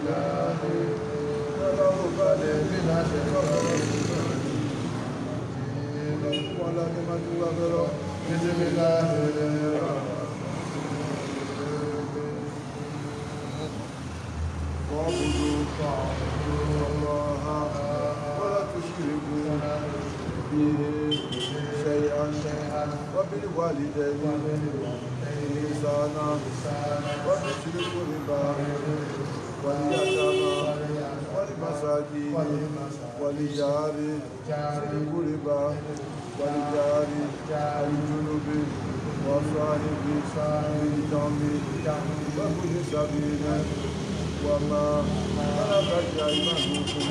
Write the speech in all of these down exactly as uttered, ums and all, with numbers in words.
وبالوالدين إحسانا وبذي القربى واليتامى والمساكين والجار ذي القربى والجار الجنوب والصاحب بالجنب وابن السبيل وما ملكت أيمانكم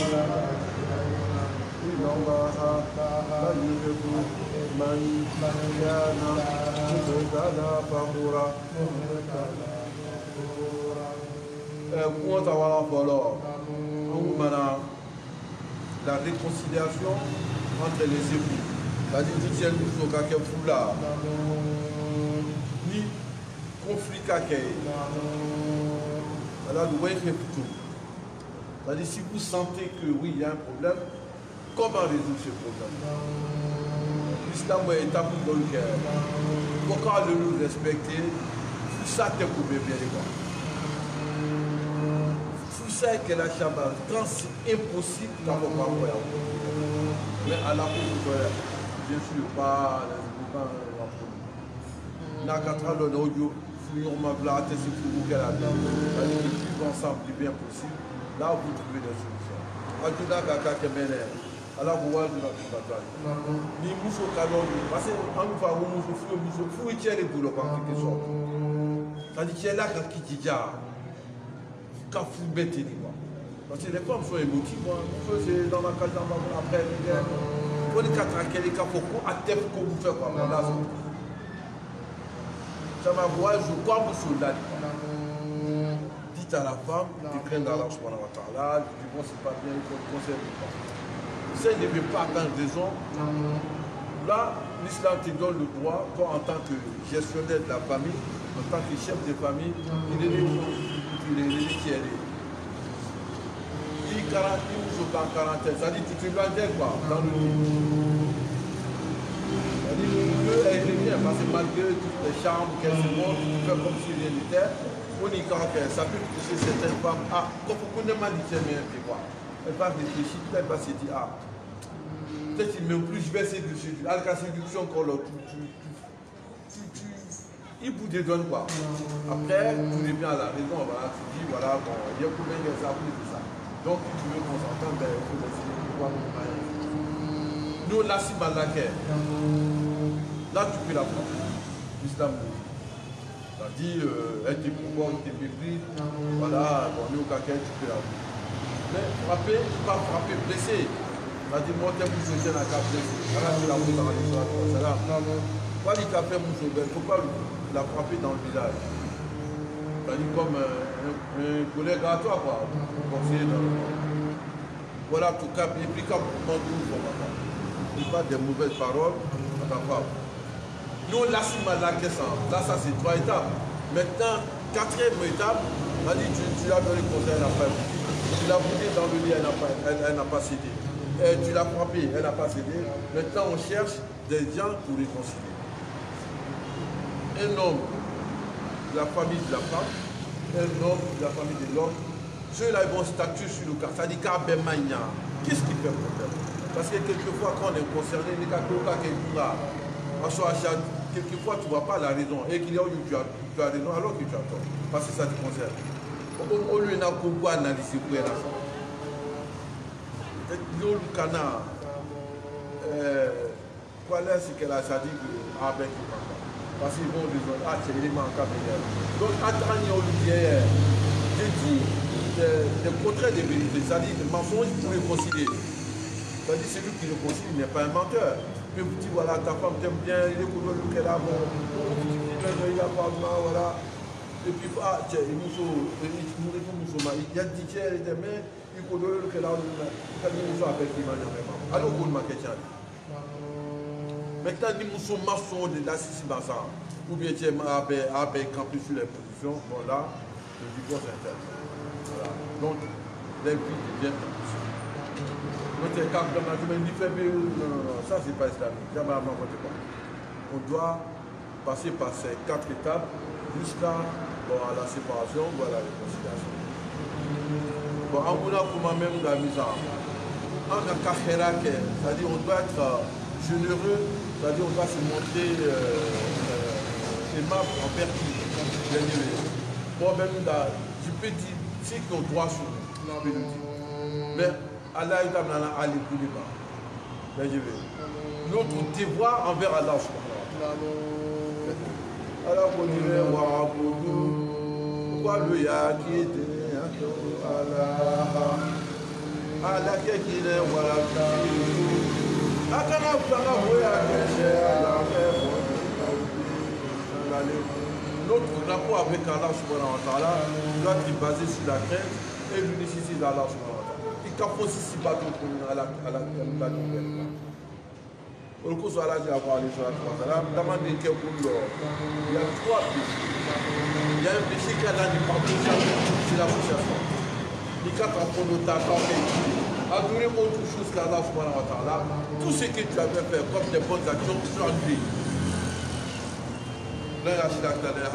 إن الله لا يحب من كان مختالا فخورا. La réconciliation entre les époux, c'est-à-dire que si elle nous fait foula, ni conflit kaké, alors nous voyons tout. C'est-à-dire si vous sentez que oui, il y a un problème, comment résoudre ce problème? L'islam est établi dans le cœur. Pourquoi de nous respecter? Tout ça te coupé bien les gars. Tout ça que la chambre, quand c'est impossible, quand on va voir. Mais à la fois, bien sûr, pas la quatre le audio, fouillons ma blague, c'est pour vous qu'elle a bien. C'est-à-dire qu'ils vivent ensemble du bien possible. Là, vous trouvez des solutions. Aduna kaka kemene. Alors, vous voyez, vous avez ni mousso calon, parce que en nous faisant mousso, fou mousso, fou et tiens les boulots en quelque sorte. C'est-à-dire qu'il y a là qui dit déjà, quand fou bête ni quoi. Parce que les femmes sont émotives, moi. C'est dans la cage après, pour les quatre à quel cas pour à terre qu'on vous fait quoi. Ça m'a voix, je crois que sur là. Dites à la femme, tu crains d'Allah subhanahu wa ta'ala, tu dis bon c'est pas bien, il faut le conseil de pas. Ça ne veut pas attendre raison. Là, l'islam te donne le droit, toi en tant que gestionnaire de la famille, en tant que chef de famille, il est né il est né qui est né. Il est quarantaine ou en quarantaine, ça dit tu te dois dire quoi dans le lit. C'est-à-dire le lieu est bien parce que malgré toutes les charmes qu'elle se montre, tu fais comme si rien n'était. On y quand ça peut pousser certaines femmes à, comme on m'a dit, c'est bien, quoi. Elle va réfléchir, elle va se dire, ah, peut-être qu'il même plus, je vais essayer de séduire. À la séduction, quand tu, tu, tu, tu, il vous donne quoi. Après, tu reviens à la raison, voilà, tu dis, voilà, bon, il y a combien de ça, tout ça. Donc, si tu veux qu'on s'entende, ben, il faut essayer de voir mon mari. Nous, là, si mal la guerre, là, tu peux la prendre. L'islam c'est-à-dire, euh, elle te pouvoir, elle te mépris, voilà, bon, nous, quelqu'un, tu peux la voir. Mais frapper, pas frapper, blesser. C'est-à-dire, moi, t'es mouche, je la cap blessé. Voilà, tu la vois dans la histoire. Pas les cafés mouche, il ne faut pas la frapper dans le visage. C'est-à-dire, comme un, un, un collègue à toi, quoi. Voilà, tout cas, et puis quand on demande où on ne pas des mauvaises paroles à ta femme. Nous, là, si mal la caisse, là, ça, c'est trois étapes. Maintenant, quatrième étape, on a dit, tu, tu as donné conseil, elle n'a pas écouté. Tu l'as boudé dans le lit, elle n'a pas, elle, elle n'a pas cédé. Et tu l'as frappé, elle n'a pas cédé. Maintenant, on cherche des gens pour réconcilier. Un homme de la famille de la femme, un homme de la famille de l'homme, ceux-là, ils vont statuer sur le cas. Ça dit qu'Abemania, qu'est-ce qui fait problème? Parce que quelquefois, quand on est concerné, les cas quelquefois, tu ne vois pas la raison. Et qu'il y a où tu as, tu as raison alors que tu as tort. Parce que ça te concerne. Au lieu de pouvoir analyser pour la femme. Le canard, quoi là, c'est qu'elle a dit avec parce qu'ils vont dire, ah, c'est l'élément en cabinet. Donc, attendez, Olivier, je dis le contraire des vérités, c'est-à-dire le mensonge pour réconcilier. C'est-à-dire celui qui réconcilie n'est pas un menteur. Puis vous dites, voilà, ta femme t'aime bien, il est content de qu'elle a bon, il a pas mal, voilà. Et puis, ah, tiens, il nous faut, il y a dit, tiens, il est mais il est content de qu'elle a, il nous faut avec lui, alors vous ne question. Maintenant, nous sommes maçons de la Sissi Bassa, ou bien tiens, avec campé sur les positions, bon là, le divorce interne. Voilà. Donc, la vie devient impossible. Donc, quand on dit fait non, non, non, ça c'est pas islamique. Jamais à m'inventer pas. On doit passer par ces quatre étapes jusqu'à bon, la séparation ou à la réconciliation. Bon, en voulant pour même de la mise en en c'est-à-dire on doit être généreux, c'est-à-dire on doit se montrer euh, euh, aimable envers qui. Moi même, je peux dire ce qu'on doit sur nous, je peux le dire. Mais Allah est dans Ali Kouliba. Notre devoir envers Allah. Alors qu'on dirait, pourquoi le ya qui était Allah Allah qui est voilà. Akana fanga voya notre rapport avec Allah subhanahu wa ta'ala doit être basé sur la crainte et l'unicité d'Allah subhanahu wa ta'ala. Il faut aussi s'y battre pour la la au cours de la il y a trois péchés. Il y a un péché qui a dans le pardon, c'est l'association. Les quatre apôtres de ta adorer autre chose qu'Allah subhanahu wa ta'ala. Tout ce que tu avais fait comme des bonnes actions, tu as annulé. Là, il y a un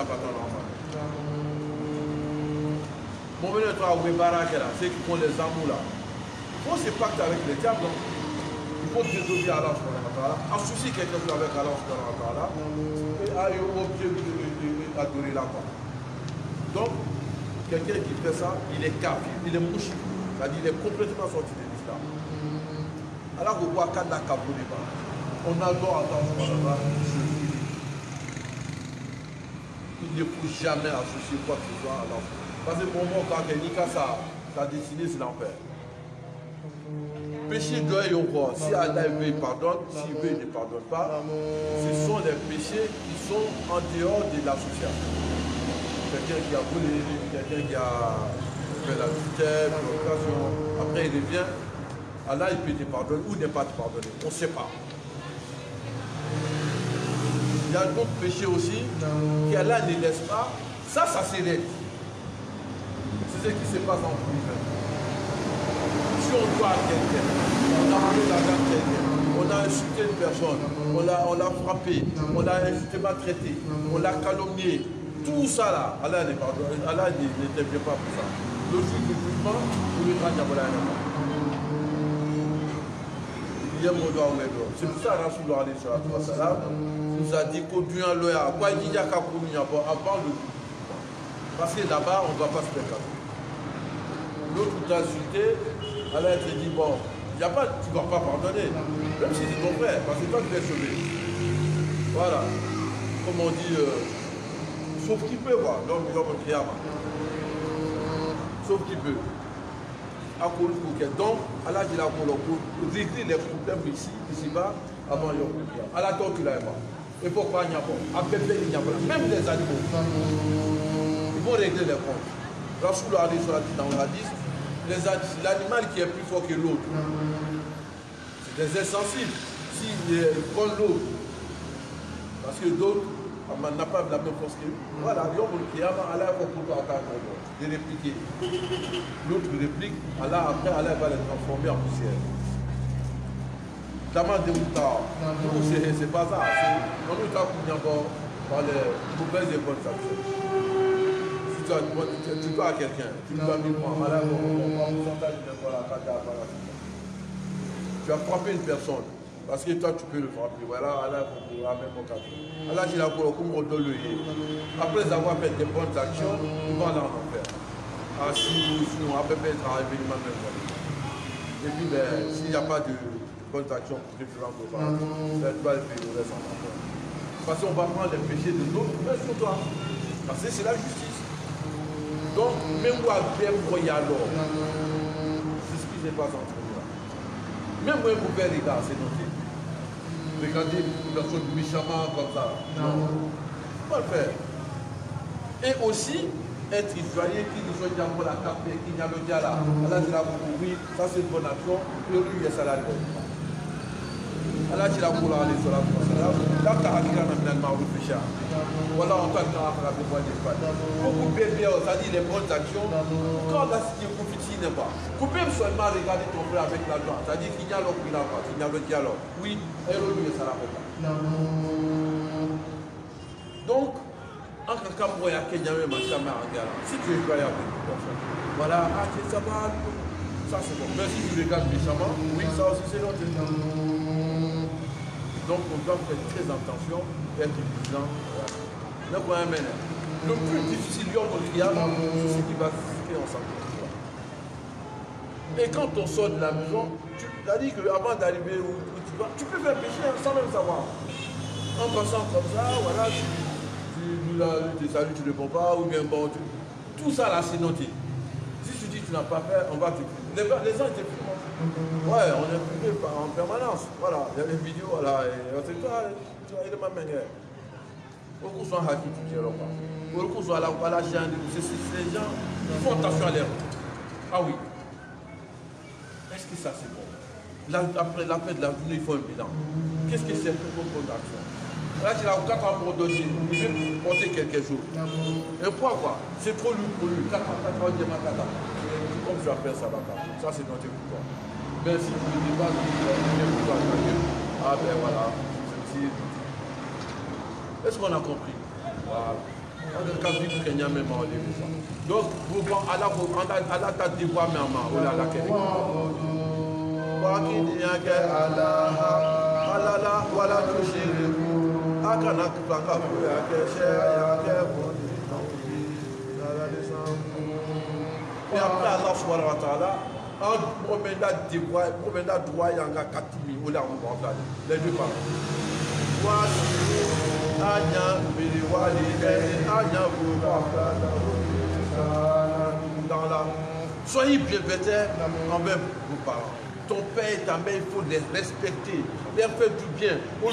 bon, maintenant, toi, ceux qui font les amours là, il faut se pacter avec les diables. Il faut désobéir à Allah subhanahu wa ta'ala, associer quelque chose avec Allah subhanahu wa ta'ala et aller au objet d'adorer la part. Donc, quelqu'un qui fait ça, il est kafir, il est mouchi, c'est-à-dire il est complètement sorti de l'islam. Alors, vous voyez quand on adore Allah subhanahu wa ta'ala. Il ne faut jamais associer quoi que ce soit à Allah. Parce que pour moi, quand quelqu'un ça, ça a décidé, c'est l'enfer. Péché doit y avoir. Si Allah veut, il pardonne. S'il veut, il ne pardonne pas. Ce sont les péchés qui sont en dehors de l'association. Quelqu'un qui a volé, quelqu'un qui a fait la tutelle, l'occasion. Après, il revient. Allah, il peut te pardonner ou ne pas te pardonner. On ne sait pas. Il y a d'autres péchés aussi qu'Allah ne laisse pas. Ça, ça s'élève. C'est ce qui se passe en prison. Si on doit à quelqu'un, on a volé l'argent de quelqu'un, on a insulté une personne, on l'a frappé, on l'a injustement traité, on l'a calomnié, tout ça là, Allah n'intervient pas pour ça. Le jour du jugement, pour le grand diable, c'est pour ça que Rasulullah nous a dit qu'au Dieu en loya, quoi il y a qu'à avant le jugement. Parce que là-bas, on ne va pas se faire cadeau. L'autre t'a insulté, Allah te dit, bon, il n'y a pas, tu ne vas pas pardonner, même si c'est ton frère, parce que toi tu es sauvé. Voilà, comme on dit, euh, sauf qui peut, voir, l'homme l'homme Kiyama. Sauf qui peut. Donc, Allah dit la pour régler les problèmes ici, ici-bas, avant Yom Kiyama. Allah toi tu l'as pas. Il faut pas y avoir. Même les animaux, ils vont régler les comptes. Rasulullah a dit dans le hadith, l'animal qui est plus fort que l'autre, c'est des insensibles. S'ils prennent l'autre, parce que d'autres n'a pas la même force que lui, voilà, Allah va pour toi de répliquer. L'autre réplique, Allah après, Allah va les transformer en poussière. Demande de Mouta, c'est pas ça. On nous tape par les mauvaises et bonnes actions. Tu dois à quelqu'un, tu dois mille francs, tu as frappé une personne, parce que toi tu peux le frapper, voilà, Allah même mon café. Allah dit la pour comme on donne le yé. Après avoir fait des bonnes actions, on va aller en enfer. Ah si, sinon, à peu près, ça arrive même. Et puis, ben, s'il n'y a pas de bonnes actions pour différentes choses, ben, tu vas le payer le reste en enfer. Parce qu'on va prendre les péchés de d'autres, mais sur toi. Parce que c'est la justice. Donc, même moi, bien voyez alors, c'est ce qui se passe entre nous là. Même moi, vous pouvez regarder, c'est noté. Regardez une personne méchamment comme ça. Non. Pas le faire. Et aussi, être joyeux, qui nous soit pour la café, qui n'y a le dia là. Allah dit la oui, ça c'est une bonne action, et lui, il y a ça là. Allah dit la pour la aller sur la Là, tu as dit voilà, on t'a dit beaucoup de bébés, ça dit les bonnes actions. Quand la cité confie n'est pas. Couper seulement regarder ton frère avec l'argent. Ça dit qu'il y a l'autre qui n'a pas, qu'il y a le dialogue. Oui, et l'autre, ça n'a pas. Donc, en tant que si tu es croyant, voilà, ah, ça va, ça c'est bon. Mais si tu regardes méchamment, oui, ça aussi c'est l'autre. Donc, on doit faire très attention et être vigilant. Le plus difficile, c'est ce qui va se faire ensemble. Et quand on sort de la maison, tu as dit qu'avant d'arriver où, où tu vas, tu peux faire pécher sans même savoir. En passant comme ça, voilà, tu, tu, tu, tu salues, tu ne réponds pas, ou bien bon, tu, tout ça là, c'est noté. Si tu dis que tu n'as pas fait, on va te les, les gens étaient filmés. Ouais, on est filmé en permanence. Voilà, il y a des vidéos, voilà, et on sait toi, tu vas aller de ma manière. Beaucoup sont hackés, tu dis alors pas. Beaucoup sont à la, à la chaîne, c'est les gens qui font attention à l'air. Ah oui. Est-ce que ça c'est bon? Là, après la fin de la journée, il faut un bilan. Qu'est-ce que c'est pour votre action? Là, j'ai la quatre ans pour donner, il veut porter quelque chose. Et pourquoi? C'est trop lourd pour lui. quatre ans, quatre ans, quatre ans. Comme je appelle ça, ça c'est notre pouvoir. Mais si vous ne dites pas que ah ben voilà, est-ce qu'on a compris? Voilà. Donc, vous voyez, à la tête de voix, mais on a la quête. Voilà, et après, Allah subhanahu wa ta'ala, en promenade de voix, promenade de voix, il y a un katimi, ou là, on va faire les deux parents. Dans la... Soyez bienveillants envers vos parents. Ton père et ta mère, il faut les respecter, leur faire du bien.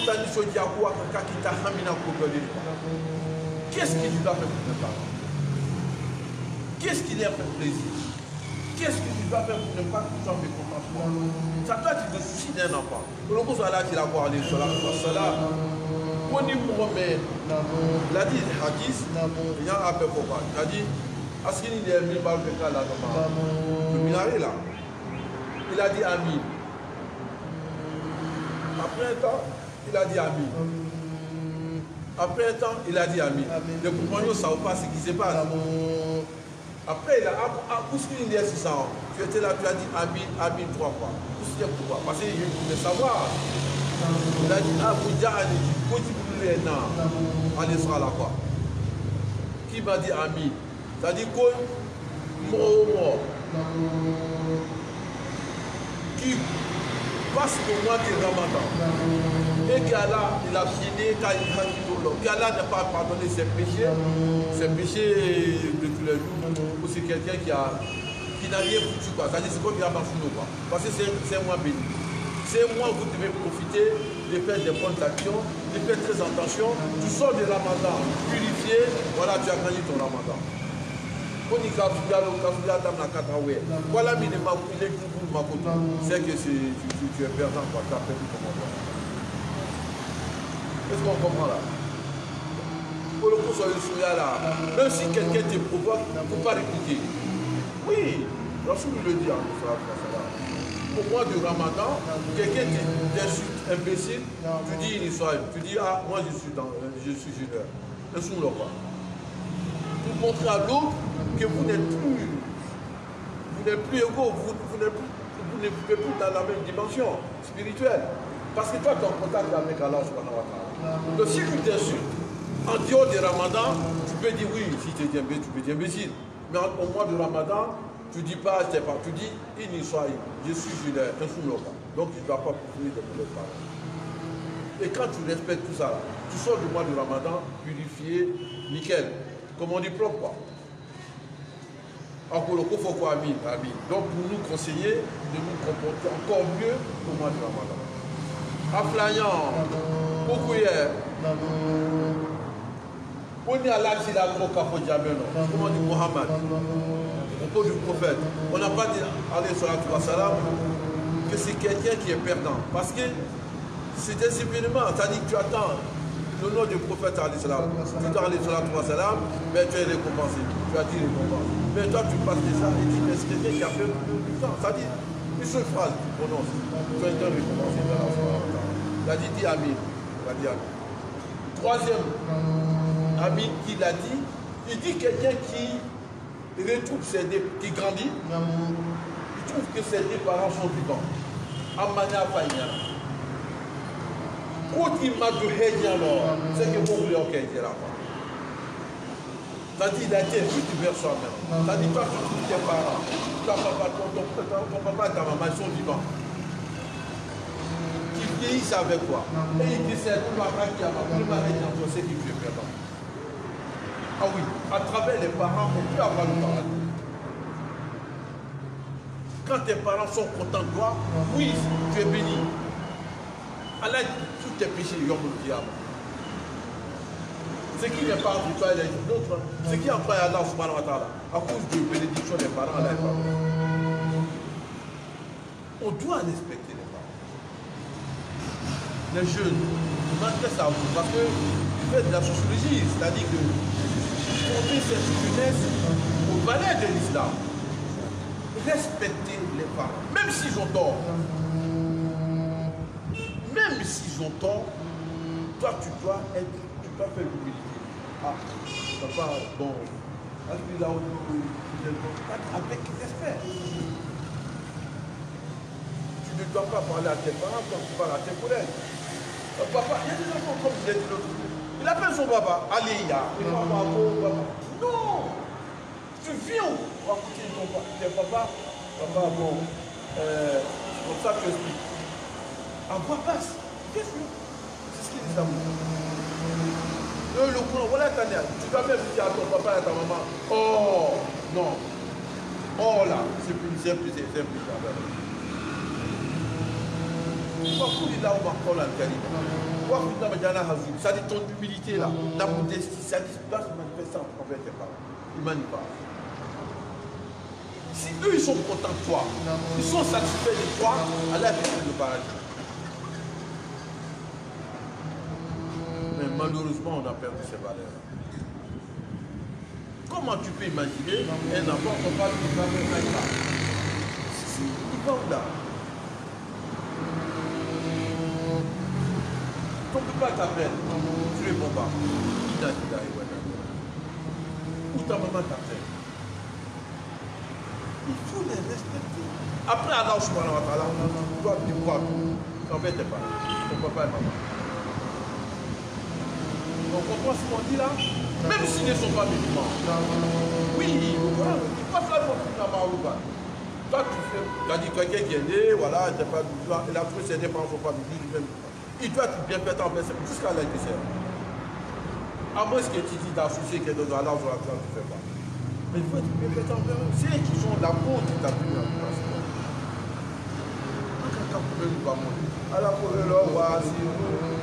Qu'est-ce qui tu dois faire pour tes parents? Qu'est-ce qui leur fait plaisir? Qu'est-ce que tu dois faire pour ne pas que tu sois mécontent? Ça doit être le souci d'un enfant. Pour le coup, ça là, tu vas voir les solas. Il a dit hadith, il y a un peu pour moi. Il a dit, est-ce qu'il y a un mille balles de cas là, le minaret là? Il a dit Amin. Après un temps, il a dit Amin. Après un temps, il a dit Amin. Les compagnons ne savent pas ce qui se passe. Après, il a poussé une six cents. Tu étais là, tu as dit Amin, Amin trois fois. Pourquoi? Parce qu'il voulait savoir. Il a dit Abuja, allez sera là quoi. Qui m'a dit Amin? Ça dit quoi? Mort mort. Qui passe pour moi qui est Ramadan. Et qu'Allah, il a fini quand il a dit qu'Allah n'a pas pardonné ses péchés, ses péchés de tous les jours. Ou c'est quelqu'un qui a qui n'a rien foutu quoi. Ça dit c'est comme il a marché nous quoi. Parce que c'est moi béni. C'est moi vous devez profiter de faire des bonnes actions, de faire très attention. Tu sors de Ramadan, purifié, voilà tu as gagné ton Ramadan. Voilà, c'est que tu, tu, tu es perdant, quoi. Tu as perdu ton endroit. Est-ce qu'on comprend là? Pour le coup, sur le souya là, même si quelqu'un te provoque, il ne faut pas répliquer. Oui, Rasoul le dit en au mois du Ramadan, quelqu'un t'insulte imbécile, tu dis une histoire, tu dis ah, moi je suis dans, je suis junior. Un sous le roi. Pour montrer à l'autre que vous n'êtes plus, vous n'êtes plus égaux, vous, vous n'êtes plus, vous n'êtes plus dans la même dimension spirituelle. Parce que toi, tu es en contact avec Allah subhanahu wa ta'ala. Donc si tu t'insultes, en dehors du Ramadan, tu peux dire oui, si tu es imbécile, tu peux dire imbécile. Mais au mois du Ramadan, tu ne dis pas, je sais pas, tu dis, il n'y soit, je suis junior, un sous-local. Donc tu ne dois pas poursuivre de mauvaises paroles. Et quand tu respectes tout ça, là, tu sors du mois du Ramadan, purifié, nickel. Comme on dit propre, quoi. Encore le coup, il faut quoi, Amin, Amin. Donc pour nous conseiller de nous comporter encore mieux au mois du Ramadan. Aflayan, beaucoup hier. On est à l'âge de la Kafo Djamel, comment on dit Mohamed, au propos du prophète. On n'a pas dit, allez, salatu wa salam, que c'est quelqu'un qui est perdant. Parce que c'est des événements, c'est-à-dire que tu attends le nom du prophète, tu dois aller sur la trois salam, mais tu es récompensé, tu as dit récompense. Mais toi, tu passes déjà et tu es quelqu'un qui a fait du temps. C'est-à-dire, une seule phrase que tu prononces, tu as été récompensé dans la soirée. Il a dit, dis Amin. Il a dit Amin. Troisième, Amin qui l'a dit, il dit quelqu'un qui retrouve ses dés, qui grandit, il trouve que ses deux parents sont vivants. Amana Faïna. Quand il m'a dit alors, c'est que vous voulez qu'il y ait là-bas. C'est-à-dire, il a été juste vers soi-même. C'est-à-dire, toi, tu trouves tes parents, ton papa, ton, ton, ton papa et ta maman, ils sont vivants. Qui vieillissent avec toi. Et il dit, c'est tout le matin qui a ma plus marée dans ce qui fait maintenant. Ah oui, à travers les parents, on peut avoir le paradis. Quand tes parents sont contents de toi, oui, tu es béni. Allah, tous tes péchés, ils ont le diable. Ce qui n'est pas entre toi et les autres, ce qui est entre Allah subhanahu wa ta'ala, à cause de la bénédiction des parents, Allah est pas bon. On doit respecter les parents. Les jeunes, je m'intéresse à vous parce que vous faites de la sociologie, c'est-à-dire que on met cette jeunesse aux valeurs de l'islam. Respecter les parents, même s'ils ont tort. Même s'ils ont tort, toi tu dois être, tu dois faire l'humilité. Ah, papa, bon, avec respect. Tu ne dois pas parler à tes parents comme tu parles à tes collègues. Euh, papa, il y a des enfants comme il a dit l'autre jour. Il appelle son papa, allez, il y a. Non! Tu viens au côté de ton papa. Tes papa, papa, bon, euh, comme ça tu expliques. En quoi passe? Qu'est-ce que c'est ce qu'il dit à vous? Le courant, voilà ta nière. Tu dois même dire à ton papa et à ta maman, oh, non. Oh là, c'est plus simple, c'est simple. Ça dit ton humilité là, ta modestie, ça dit doit se manifester envers tes parents. Ils manifestent pas. Si eux ils sont contents de toi, ils sont satisfaits de toi, Allah est le paradis. Mais malheureusement, on a perdu ces valeurs. Comment tu peux imaginer un enfant qu'on parle de famille là? Il va où là? Ton papa t'appelle, tu ne réponds pas. Ou ta maman t'appelle. Il faut les respecter. Après Allah subhanahu wa ta'ala, tu dois te voir envers tes parents, ton papa et maman. On comprend ce qu'on dit là? Même s'ils ne sont pas musulmans. Oui, voilà, ils passent la journée dans ma route. Toi, tu fais, tu as dit quelqu'un qui est né, voilà, il a trouvé ses deux parents ne sont pas musulmans. Il doit être bien fait en fait jusqu'à la dessert. À moins que tu dis d'associer que dans Allah, tu ne fais pas. Mais il faut être bien fait en fait. C'est eux qui sont la peau qui t'a pris en place. Quand vous pouvez nous pas monter. Alors, pour le roi, si vous.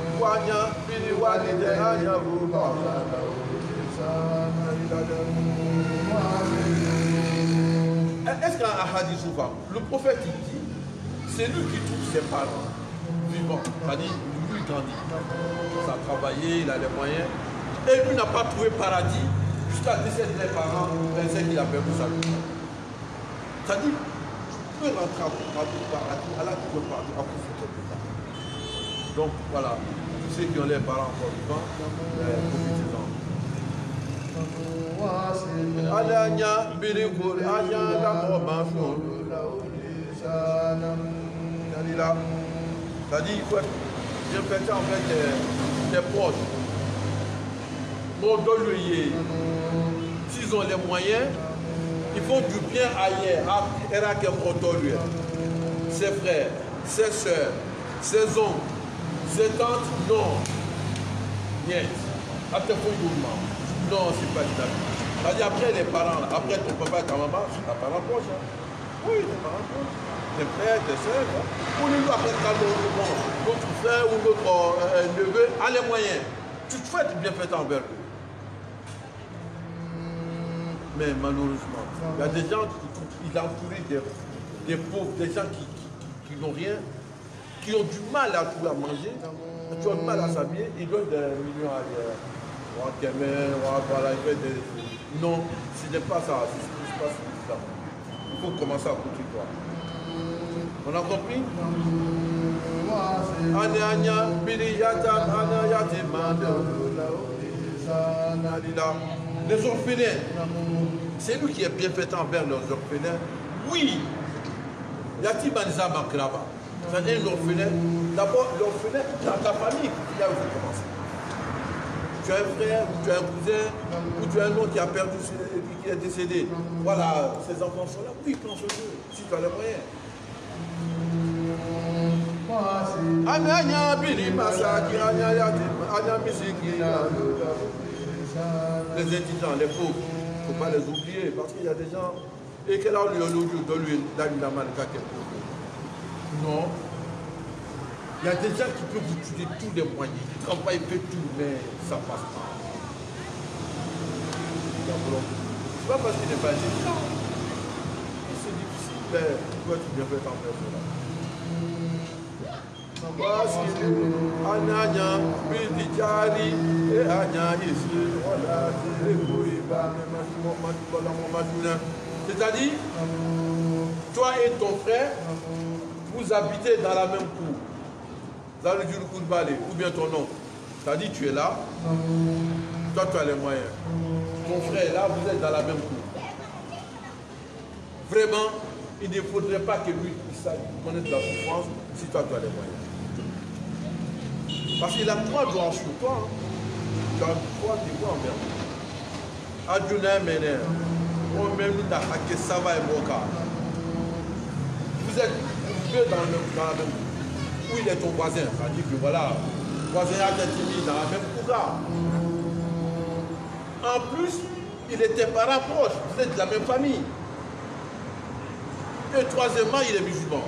Est-ce qu'un hadith souvent, le prophète il dit, c'est lui qui trouve ses parents vivants, c'est-à-dire lui il grandit, ça a travaillé, il a les moyens, et lui n'a pas trouvé paradis jusqu'à décéder des parents, c'est qu'il a perdu sa vie. C'est-à-dire, tu peux rentrer à tout paradis, à la tout paradis, à cause de ton papa. Donc voilà. Ceux qui ont les parents encore vivants, profitez-en. C'est-à-dire, il faut être bien fait en fait des proches. S'ils ont les moyens, ils font du bien ailleurs. Ses frères, ses soeurs, ses oncles. Ses tantes, non. Bien. Après, il faut non, c'est pas du tout. C'est-à-dire, après les parents, là, après ton papa et ta maman, c'est ta parent proche. Hein. Oui, tes parents proches. Tes frères, tes soeurs. Hein. Ou nous, après, quand notre frère ou notre euh, neveu a les moyens. Tu te fais bien fait envers eux. Mais malheureusement, il y a des gens qui il a entouré des, des pauvres, des gens qui, qui, qui n'ont rien. qui ont du mal à trouver à manger, qui ont du mal à s'habiller, ils donnent des millions à l'air. Voilà, il fait des... Non, ce n'est pas ça, c'est pas ça. Il faut commencer à coûter toi. On a compris? Les orphelins, c'est lui qui est bienfaitant envers leurs orphelins. Oui, Yatim Anza Makrava. C'est-à-dire l'orphelin. D'abord, l'orphelin dans ta famille, là où vous commencez. Tu as un frère, ou tu as un cousin, ou tu as un autre qui a perdu, qui est décédé. Voilà, ces enfants sont là. Oui, prends ce jeu, si tu as les moyens. Les indigents, les pauvres, il ne faut pas les oublier parce qu'il y a des gens. Et quel a lieu de lui Non. Il y a des gens qui peuvent vous tuer tous les moyens. Ils travaillent, ils font tout, mais ça ne passe pas. C'est pas parce qu'il n'est pas évident. C'est difficile, mais toi tu viens faire envers cela. Voici Ananya, Bidijari, et Anya ici, voilà, c'est-à-dire, toi et ton frère, vous habitez dans la même cour. Dans le coup de balai, ou bien ton oncle. C'est-à-dire, tu es là, toi tu as les moyens. Ton frère est là, vous êtes dans la même cour. Vraiment, il ne faudrait pas que lui connaisse la souffrance si toi tu as les moyens. Parce qu'il a trois droits sur toi. Hein. Tu as trois devoirs envers toi. Adjuna Mener, on même nous d'attaquer Sava et Moka. Vous êtes deux dans, le, dans la même cour. Où il est ton voisin? Ça dit que voilà, le voisin a été mis dans la même cour. En plus, il était parent proche. Vous êtes de la même famille. Et troisièmement, il est musulman.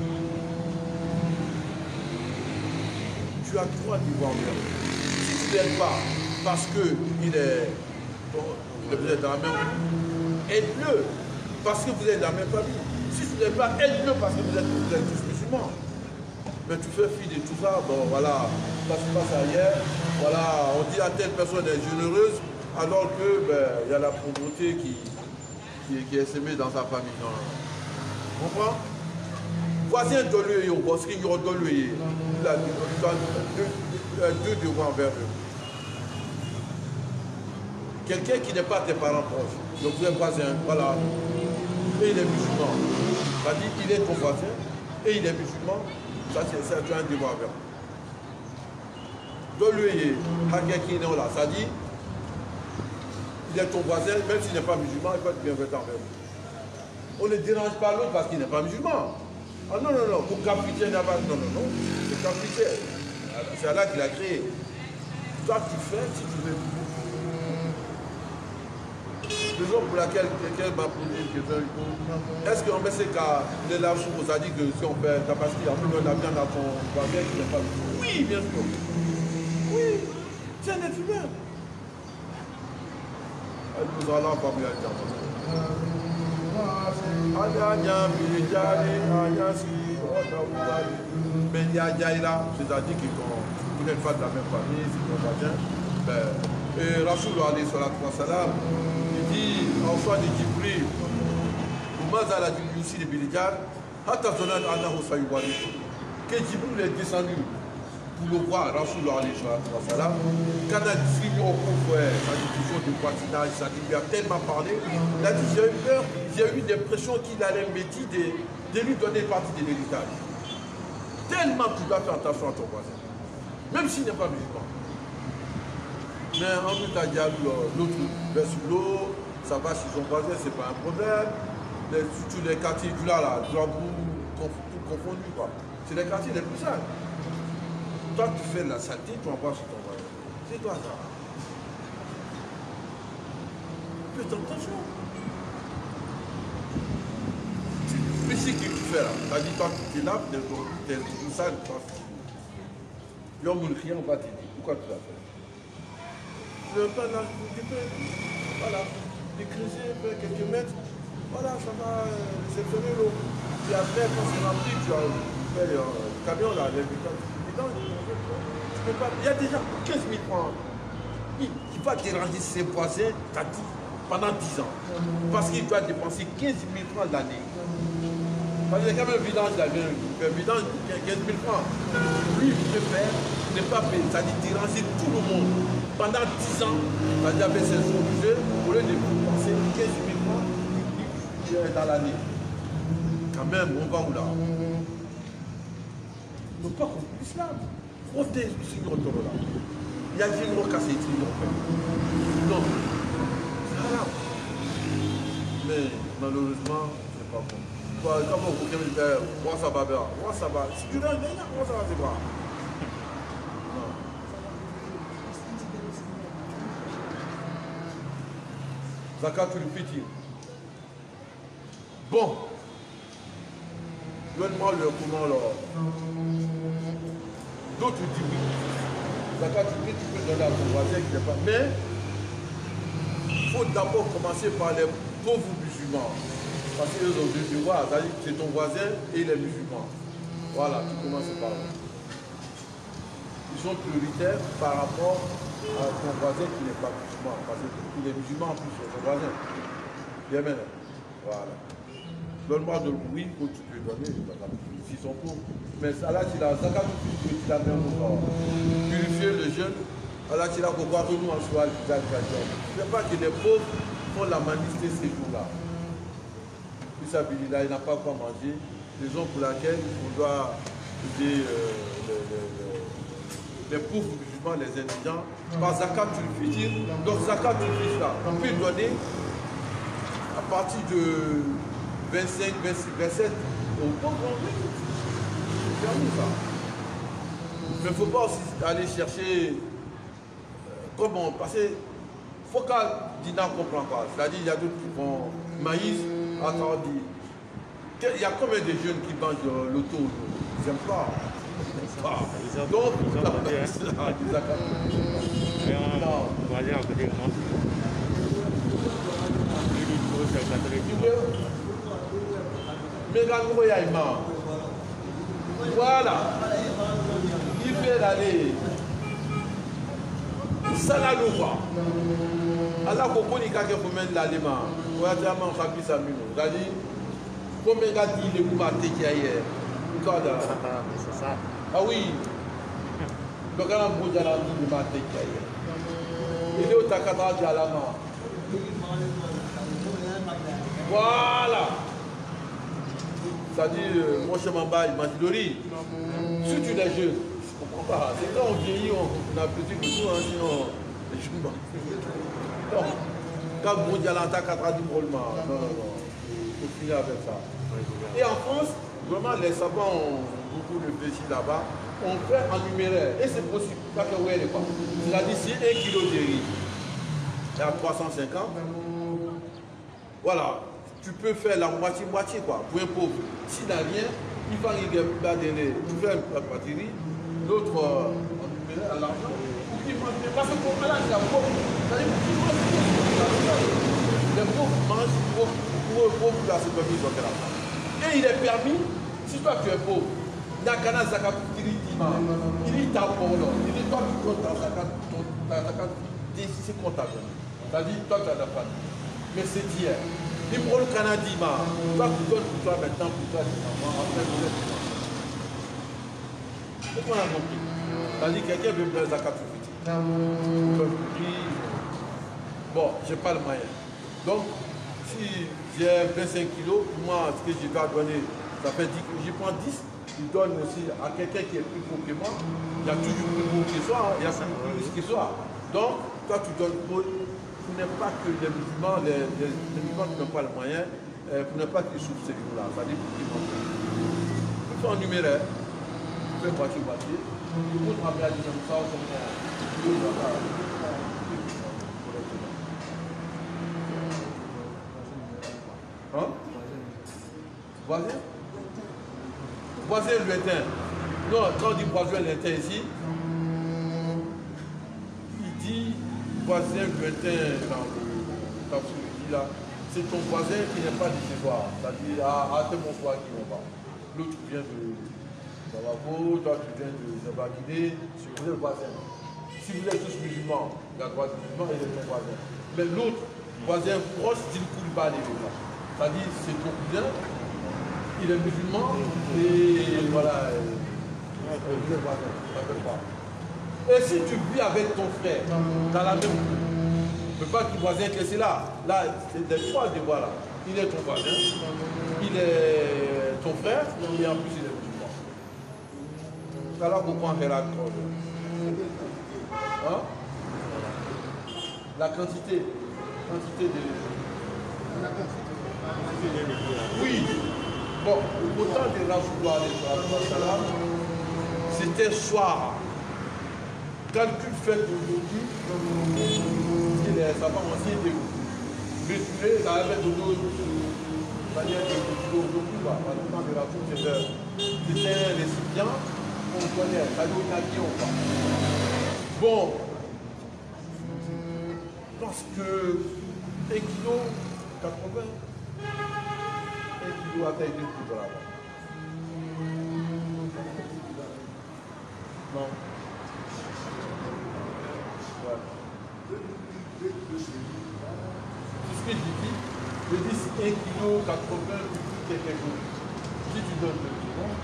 Tu as trois niveaux envers lui. Si tu n'aides pas parce qu'il est, vous êtes dans la même famille, aide-le parce que vous êtes dans la même famille. Si tu n'aides pas, aide-le parce que vous êtes, vous êtes tous musulmans. Mais tu fais fi de tout ça, bon voilà, ça se passe ailleurs, voilà, on dit à telle personne est généreuse, alors que ben, y a la pauvreté qui, qui, qui est semée dans sa famille. Non, non. Tu comprends? Voisin de lui, parce qu'il y a de lui, il a deux devoirs envers eux. Quelqu'un qui n'est pas tes parents proches, donc vous êtes voisin, voilà, et il est musulman. C'est-à-dire qu'il est ton voisin et il est musulman, ça c'est un devoir envers eux. De lui, ça dit, il est ton voisin, même s'il n'est pas musulman, il peut être bienveillant envers lui. On ne dérange pas l'autre parce qu'il n'est pas musulman. Ah non, non, non, pour capricer, non, non, non, c'est capricer. C'est Allah qui l'a créé. Toi, tu fais si tu veux. Raison pour laquelle quelqu'un m'a posé une question, est-ce qu'on met ces cas de la soupe, ça dit que si on fait capacité, on peut donner la viande à ton voisin qui n'est pas musulman? Oui, bien sûr. Oui, c'est un être humain. Nous allons pas mieux à dire. Mais il y a Yaïla, c'est-à-dire que quand vous n'êtes pas de la même famille, c'est ton voisin. Ben, et Rasoul alayhi salatu wa salam, il dit en soi de Djibril, Mazala du Yussi de Bilidjar, Hatazonan Anahu Sayouari, que Djibril est descendu pour le voir, Rasoul alayhi salatu wa salam, quand il a dit au cours, sa diffusion de voisinage, ça lui a tellement parlé, il a dit j'ai eu peur, j'ai eu l'impression qu'il allait me dire de, de lui donner une partie de l'héritage. Tellement tu dois faire attention à ton voisin, même s'il n'est pas musulman. Mais en tout cas, l'autre verse l'eau, ça va si son voisin, c'est pas un problème. Les, tous les quartiers du là, là, du tout confondu, quoi. C'est les quartiers les plus simples. Toi, tu fais la saleté, tu envoies sur ton voisin. C'est toi ça. Fais attention. Mais c'est ce que tu fais là. Tu as dit, toi, tu es là, tu es tout ça, toi, tu l'homme le client va te dire, pourquoi tu l'as fait? Tu veux pas là, tu peux, voilà, décréser, faire quelques mètres, voilà, ça va réceptionner l'eau. Puis après, quand c'est rempli, tu as fait camion là, les bidons, tu peux pas. Il y a déjà quinze mille francs. Il, il va déranger ses voisins, t'as dit, pendant dix ans. Parce qu'il doit dépenser quinze mille francs l'année. Parce qu'il y a quand même un vidange là, un vidange quinze mille francs. Lui, il peut faire, ne pas payer, c'est-à-dire déranger tout le monde. Pendant dix ans, c'est-à-dire avec ses objets, au lieu de dépenser quinze mille francs dans l'année. Quand même, on va où là? Ne pas comprendre l'islam. Protège le Seigneur de là. Il y a des gens qui ont cassé les non, c'est haram. Mais malheureusement, c'est pas bon. Quand vous pouvez me dire, moi ça va bien, moi ça va. Si tu donnes, moi ça va, c'est pas. Non. Zakatul Fitr. Bon. Donne-moi le comment là. D'autres disent oui. Zakatul Fitr, tu peux donner à ton voisin qui n'est pas. Mais il faut d'abord commencer par les pauvres musulmans. Parce qu'ils ont deux devoirs, c'est ton voisin et les musulmans. Voilà, tu commences par là. Ils sont prioritaires par rapport à ton voisin qui n'est pas musulman. Parce que tous les musulmans en plus sont ton voisin. Bien maintenant. Voilà. Donne-moi de oui, faut que tu peux donner. S'ils sont pauvres. Mais là, tu l'as, Zakat, tu l'as mis en corps. Purifier le jeûne. Alors, tu l'as pour voir nous en soi, tu l'as déjà dit. Je ne sais pas que les pauvres font la manifestation ces jours-là. Il n'a pas quoi manger, raison pour laquelle on doit aider euh, les, les, les pauvres musulmans, les indigents, par Zakat du Fitr. Donc Zakat du Fitr, on peut donner à partir de vingt-cinq, vingt-six, vingt-sept aux pauvres. C'est permis ça. Mais il ne faut pas aussi aller chercher euh, comment, parce qu'il faut qu'un dîner ne comprend pas. C'est-à-dire qu'il y a d'autres qui font maïs. Attendez, il y a combien de jeunes qui mangent l'auto? Ils n'aiment pas. Ah. Donc, ils ont demandé, hein. Non. On va dire à côté de moi. Voilà. Il fait aller. Ça la louva. Alors, pourquoi il y a quelqu'un qui mène l'aliment? C'est-à-dire, combien de gens il est boubatté qui est hier? C'est ça. Ah oui. Donc, il y a un beau de la vie boubatté qui est hier. Il est au Takata de la main. Voilà. C'est-à-dire, mon chemin bas, il mange le riz. Surtout les jeunes. Je ne comprends pas. C'est quand on vieillit, on a plus de tout, hein, sinon, les jeunes mangent. Non. Quand vous dites à l'attaque à traduire non, non, non, il faut finir avec ça. Et en France, vraiment, les savants ont beaucoup réfléchi là-bas. On fait en numéraire, et c'est possible. C'est-à-dire, si un kilo de riz est à trois cent cinquante, voilà, tu peux faire la moitié-moitié, quoi, pour un pauvre. S'il n'a rien, il va y donner, tu fais un pâtisserie, l'autre en numéraire à l'argent, pour qu'il mange bien. Parce que pour là, c'est un pauvre. C'est-à-dire, pour qu'il mange bien. Les pauvres mangent pour eux, pauvres, là, c'est permis de faire la. Et il est permis, si toi tu es pauvre, il y a Ghana Zakat, il dit ta pauvre, il dit toi tu comptes ta Zakat, ta Zakat, c'est comptable. C'est-à-dire, toi tu as la famille. Mais c'est hier. Il prend le Canada, toi tu donnes pour toi maintenant, pour toi, après vous êtes. C'est qu'on a compris. C'est-à-dire, quelqu'un veut me donner Zakat. Bon, je n'ai pas le moyen. Donc, si j'ai vingt-cinq kilos, moi, ce que je dois donner, ça fait dix kilos. Je prends dix, je donne aussi à quelqu'un qui est plus gros que moi. Il y a toujours plus gros que soi, il y a plus riche que soi. Donc, toi, tu donnes pour, pour ne pas que les musulmans, les, les, les musulmans qui n'ont pas le moyen, euh, pour ne pas qu'ils souffrent ces jours-là. C'est-à-dire pour qu'ils mangent. Tu fais en numéraire, tu fais moitié-moitié, tu peux te ramener à dix comme ça, comme ça. Hein? Voisin? Voisin lointain. Non, quand on dit voisin lointain ici, il dit voisin lointain dans le dans ce qu'il dit là, c'est ton voisin qui n'est pas de chez toi. C'est-à-dire à, à tes bonsoir qui vont pas. L'autre vient de. Bamako, toi tu viens de Zabakidé, vous êtes le voisin. Si vous êtes tous musulmans, il y a trois musulmans et il est ton voisin. Mais l'autre voisin proche, il ne coule pas les deux. C'est-à-dire, c'est ton cousin, il est musulman et voilà, euh, vous êtes voisin, ça ne fait pas. Et si tu vis avec ton frère dans la même rue, ne peux pas que ton voisin te laisse là. Là, c'est des trois des voilà. Il est ton voisin, il est ton frère, et en plus il est musulman. Alors pourquoi on fait la hein? La quantité, quantité de... La quantité. Oui. Bon, autant de Rasulullah, c'était soir. Calcul fait d'aujourd'hui, il est ça va aussi de mesurer, ça va être d'aujourd'hui. C'est-à-dire que aujourd'hui, dans le temps de la foule, c'était un récipient qu'on connaît, ça doit être qui on va. Bon, parce que un kilo quatre-vingts, un kilo à taille de poudre là-bas. Non. Tout ce que je dis, je dis un kilo quatre-vingts quelque chose. Si tu donnes deux kilos,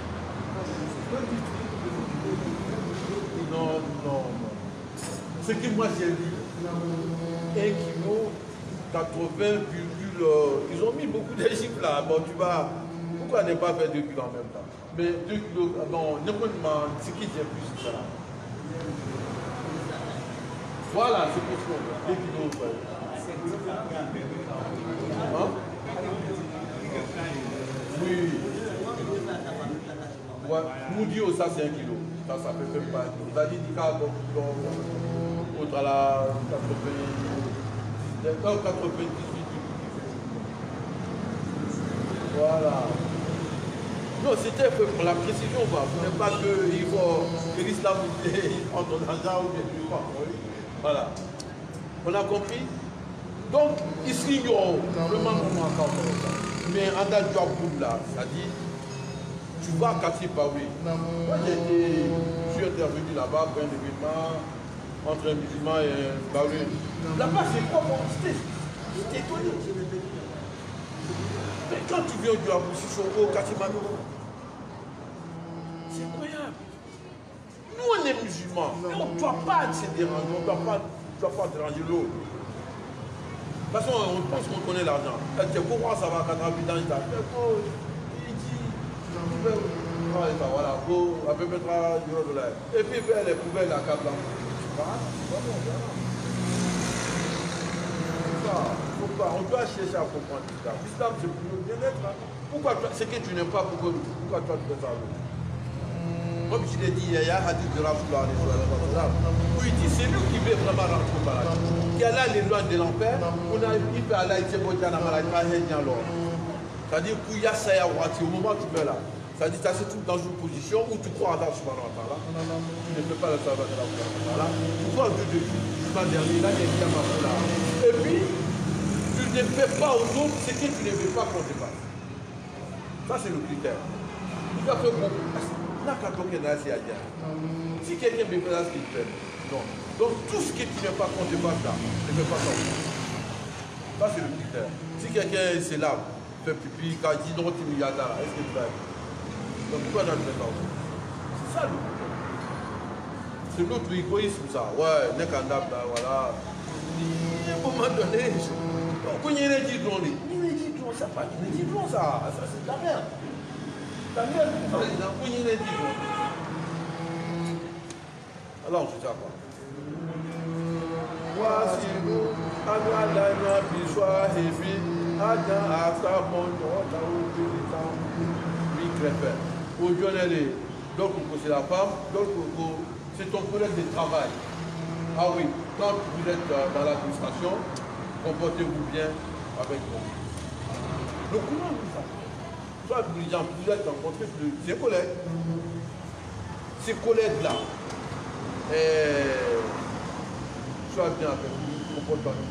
non, non, non. Ce que moi j'ai lu, un kilo quatre-vingts virgule, ils ont mis beaucoup de chiffres là. Bon, tu vas, pourquoi ne pas faire deux kilos en même temps? Mais deux kilos, non, n'importe quoi, ce qui j'ai plus, c'est ça. Voilà, c'est pour ça. deux kilos. Hein? Oui. Ouais. Moudio, ça c'est un kilo. Ça, ça peut même pas un kilo. Ça dit autre à la quatre-vingt-dix-huit. Voilà. Non, c'était pour la précision. Ce n'est pas qu'il faut que l'islam entre dans l'argent ou bien du pas. Voilà. On a compris? Donc, ici, il y a vraiment encore. Mais en date de là, c'est-à-dire, tu vas à Kassi Baoui. Moi, je suis intervenu là-bas pour un événement entre un musulman et un Baoui. Là-bas, c'est quoi mon style? J'étais étonné. Mais quand tu viens du Abou au Kassi Baoui, c'est incroyable. Nous, on est musulmans. On ne doit pas se déranger, on ne doit pas, doit pas déranger l'autre. De toute façon, on pense qu'on connaît l'argent. Pourquoi ça va quand on habite dans l'État? Il dit, voilà, à peu près trois dollars. Et puis faire les poubelles à Cap Blanc. On doit chercher à comprendre l'islam. L'islam, c'est pour le bien-être. Pourquoi c'est que tu n'aimes pas, pourquoi, pourquoi toi tu fais ça? Comme je l'ai dit, il y a un hadith de Rasulullah. Où il dit, c'est nous qui veut vraiment rentrer au paradis. Qui a là les lois de l'enfer, on a il fait Allah, il s'est botté à la maladie, c'est-à-dire qu'il y a ça à au moment où tu meurs là. C'est-à-dire que tu es tout dans une position où tu crois à Allah subhanahu wa ta'ala, tu ne fais pas le sabbat de Allah subhanahu wa ta'ala, tu crois en Dieu de jusqu'en dernier, là, il y a là. Et puis, tu ne fais pas aux autres ce que tu ne veux pas qu'on te fasse. Ça, c'est le critère. Tu dois faire beaucoup. Là, quand on est là, c'est à dire. Si quelqu'un me fait là, ce qu'il fait, non. Donc, tout ce que tu n'aimes pas qu'on te fasse là, ne fais pas ça. Ça, c'est le critère. Si quelqu'un c'est là, fait pipi, quand il dit non, tu me y as là, est-ce que tu vas? Donc, pourquoi on a fait ça? C'est ça le critère. C'est notre égoïsme, ça. Ouais, n'est qu'un dame là, voilà. À un moment donné, quand il y a une étude, on dit, il y a une étude, ça pas une étude, ça, ça c'est de la merde. La merde, par exemple, quand il y a une étude, alors, je sais pas. Voici nous, à la bichois et puis, à la mon oui, crépin. Aujourd'hui, donc, c'est la femme, donc, c'est ton collègue de travail. Ah oui, quand vous êtes dans l'administration, comportez-vous bien avec moi. Donc, comment vous faites? Soit vous êtes rencontrés, ces collègues, ces collègues-là, sois bien avec nous, comporte-toi.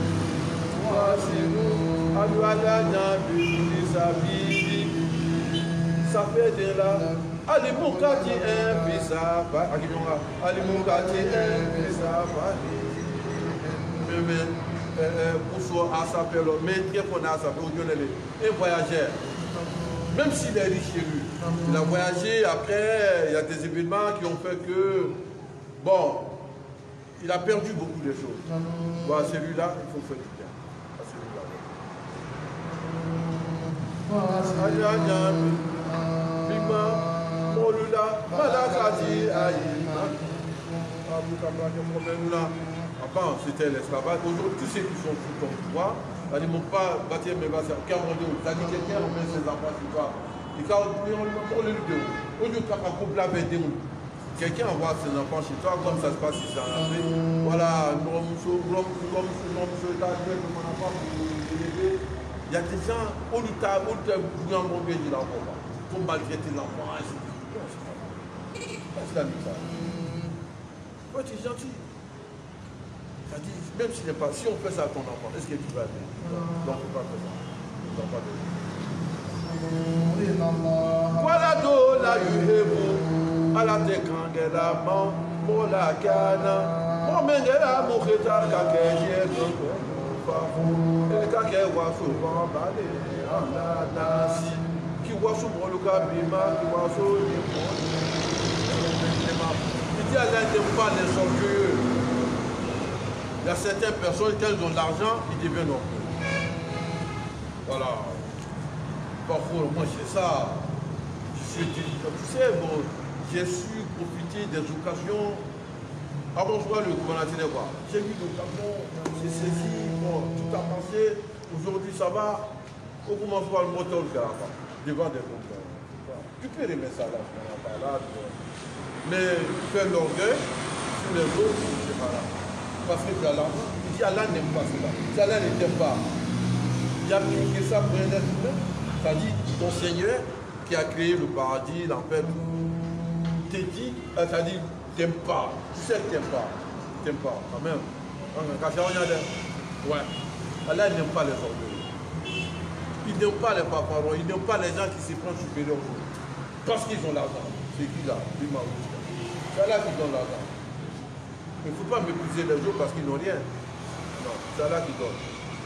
Voici nous, à la Nabi, ça fait de là. Ali Moukati un visa, Ali Moukati un visa, pour soi à s'appeler, mais très qu'on a s'appeler, un voyageur. Même s'il est riche chez lui, il a voyagé, après, il y a des événements qui ont fait que, bon, il a perdu beaucoup de choses. Bon, à celui-là, il faut faire du bien. À celui-là. Avant, c'était l'esclavage. Aujourd'hui, tous ceux qui sont sous ton pouvoir, ils ne m'ont pas bâti mes bases. Quelqu'un remet ses enfants sur toi. On le dit. On dit qu'un couple avec des gens. Quelqu'un envoie ses enfants chez toi, comme ça se passe ici en Afrique. Voilà, il y a des gens, on lui t'a voulu en mauvais de l'enfant. Pour maltraiter l'enfant. C'est la misère. Il faut être gentil. C'est-à-dire, même si, pas, si on fait ça à ton enfant, est-ce que tu vas aimer? Non, on ne peut pas faire ça. On ne peut pas faire ça. Voilà d'où la yuhebu, à la tekangela, mon la cana, mon mengela, mon rétal, kakeje, et le kake wa souvent balé, en la nasi, qui voit souvent le cabima, qui voit souvent les mondes. Il dit à l'un des pas les orgueilleux. Il y a certaines personnes, quand ils ont de l'argent, ils deviennent orgueilleux. Voilà. Parfois, moi, c'est ça. Je, tu sais, bon, j'ai su profiter des occasions. Avant, je vois le gouvernement quoi. J'ai vu l'occasion, j'ai saisi, bon, tout a passé. Aujourd'hui, ça va. On commence à voir le moteur de là-bas, devant des compteurs. Tu peux aimer ça là, là. Mais faire l'orgueil sur les autres, c'est pas là. Parce que tu as l'argent. Il dit Allah n'aime pas cela. Si Allah ne t'aime pas, il y a plus que ça pour un être humain. C'est-à-dire ton Seigneur qui a créé le paradis, l'enfer, te dit, c'est-à-dire, t'aime pas. Tu sais que t'aimes pas. T'aimes pas, quand même. Ouais. Allah n'aime pas les orgueils. Il n'aime pas les paparons. Il n'aime pas les gens qui se prennent supérieurs aux autres. Parce qu'ils ont l'argent. C'est qui là? C'est Allah qui donne l'argent. Il ne faut pas mépriser les autres parce qu'ils n'ont rien. Non, c'est Allah qui donne.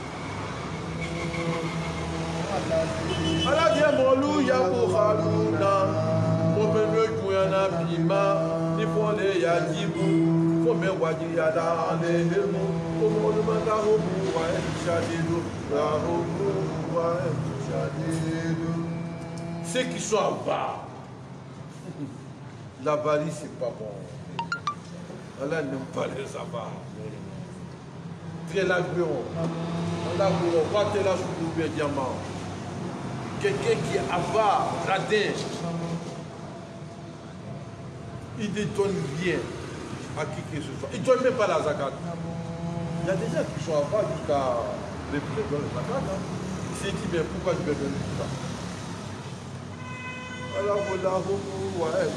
Allah dit mon loup, Yakou Khalouna, mon menu Jouyana Pima, il faut les Yadibou, il faut me Wadi Yada, les Hémou, pour mon Mandaro, ouais, Chadidou, la Roubou, ouais, Chadidou. Ceux qui sont avares, l'avarice, c'est pas bon. Allah n'aime pas les avares. Très la bureau. Allah bureau. Quand là sur le diamant. Quelqu'un qui est avare, radin. Il ne donne rien à qui que ce soit. Il ne donne même pas la zakat. Il y a des gens qui sont avares jusqu'à refuser dans la zakat. Hein. Il s'est dit, mais pourquoi je vais donner tout ça? Allah voilà, ouais,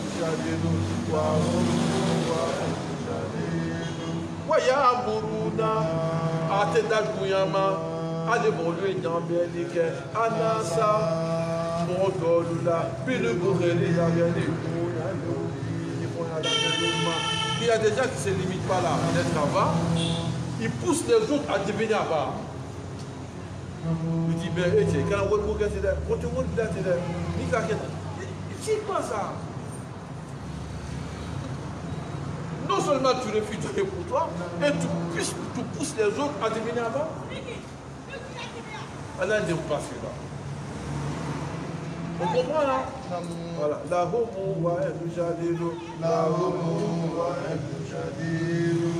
Waya Muruna, Atenda Guyama, Adebolu Yambelike, Anasa, Modolula, Pilugureli, il y a des gens qui ne se limitent pas là, d'être avare, ils poussent les autres à devenir avares. Il dit, mais quand on voit que c'est là, quand on voit que c'est là, il c'est pas ça. Non seulement tu refuses de pour toi, et tu pousses, tu pousses les autres à devenir avant. Allah n'aime pas cela. On comprend là? Voilà. La homo wa ebujadilu. La homo wa ebujadilu.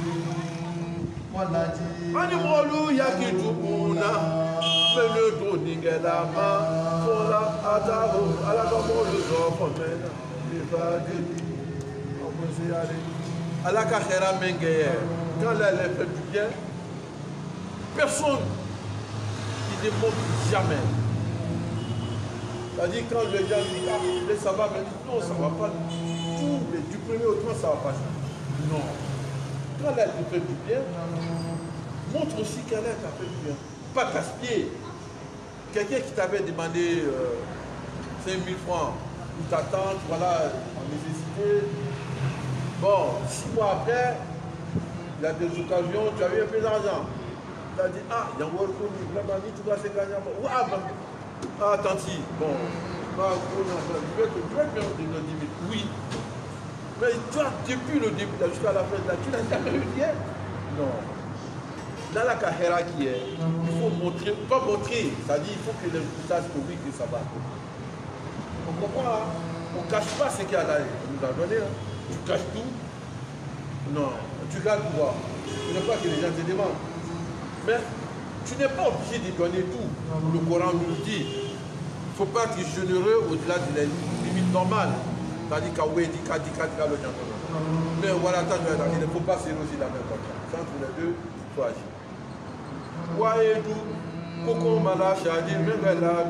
Animolu yakijubuna. Menu to ningelama. Fola ataro. Alakomo le zofomena. Bifadili. On peut s'y aller. Allah Kachera Mengeye, quand elle fait du bien, personne ne montre jamais. C'est-à-dire quand les gens disent ah, ça va, mais non, ça ne va pas. Tout, mais du premier au trois, ça ne va pas. Non. Quand elle te fait du bien, montre aussi qu'elle t'a fait du bien. Pas casse-pied. Quelqu'un qui t'avait demandé euh, cinq mille francs, ils t'attendent, voilà, en nécessité. Bon, six mois après, il y a des occasions, tu as eu un peu d'argent. Tu as dit, ah, il y a un work vraiment, tu dois se gagner. Ah, ben, ah, tanti, bon, bah, tu veux bien te dire, oui. Mais toi, depuis le début jusqu'à la fin, là, tu n'as jamais eu rien. Non. Dans la carrière qui est, il faut montrer, pas montrer, c'est-à-dire il faut que les gens sachent que oui, que ça va. On comprend, hein? On ne cache pas ce qu'il y a là, on nous a donné. Hein? Tu caches tout. Non, tu gardes quoi? Tu ne veux pas que les gens te demandent. Mais tu n'es pas obligé de donner tout. Le Coran nous dit. Il ne faut pas être généreux au-delà de la limite normale. C'est-à-dire qu'à oui, dit qu'à dit qu'à dit qu'à le gentleman. Mais voilà, il ne faut pas s'éroser la main comme ça. Entre les deux, il faut agir. Waedu, Koko Malacha, dit Mengala,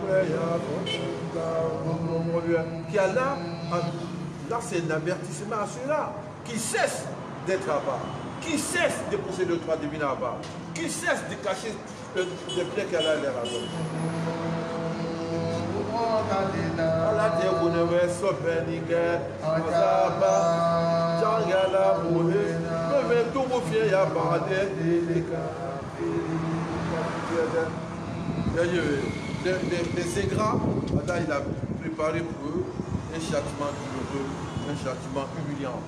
qui est là, là c'est un avertissement à ceux-là, qui cessent d'être là-bas, qui cessent de posséder le droit de venir là-bas, qui cessent de cacher le bien qu'elle a l'air à donner. Allah te connaît so benike azaba jangala mohe me to mo fie ya ba de de ka les ingrats, il a préparé pour eux un châtiment douloureux, un châtiment humiliant.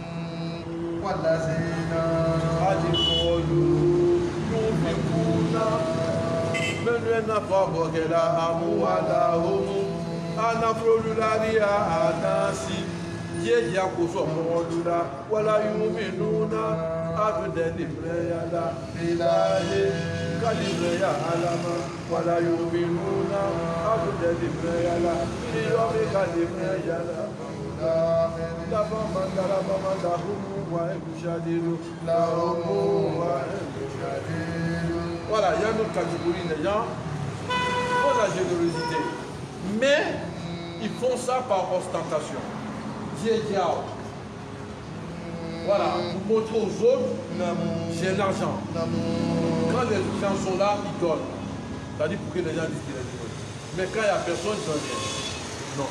Kalibreya alama wala yuminuna abude libreya la iliyomi kalibreya la la bama la bama la humu wa ebushadiru la humu wa ebushadiru. Voilà, il y a une autre catégorie de gens qui font la générosité, mais ils font ça par ostentation. Dieu, voilà, pour montrer aux autres, j'ai l'argent. Quand les gens sont là, ils donnent. C'est-à-dire pour que les gens disent qu'il est heureux. Mais quand il n'y a personne, ils donnent rien. Non.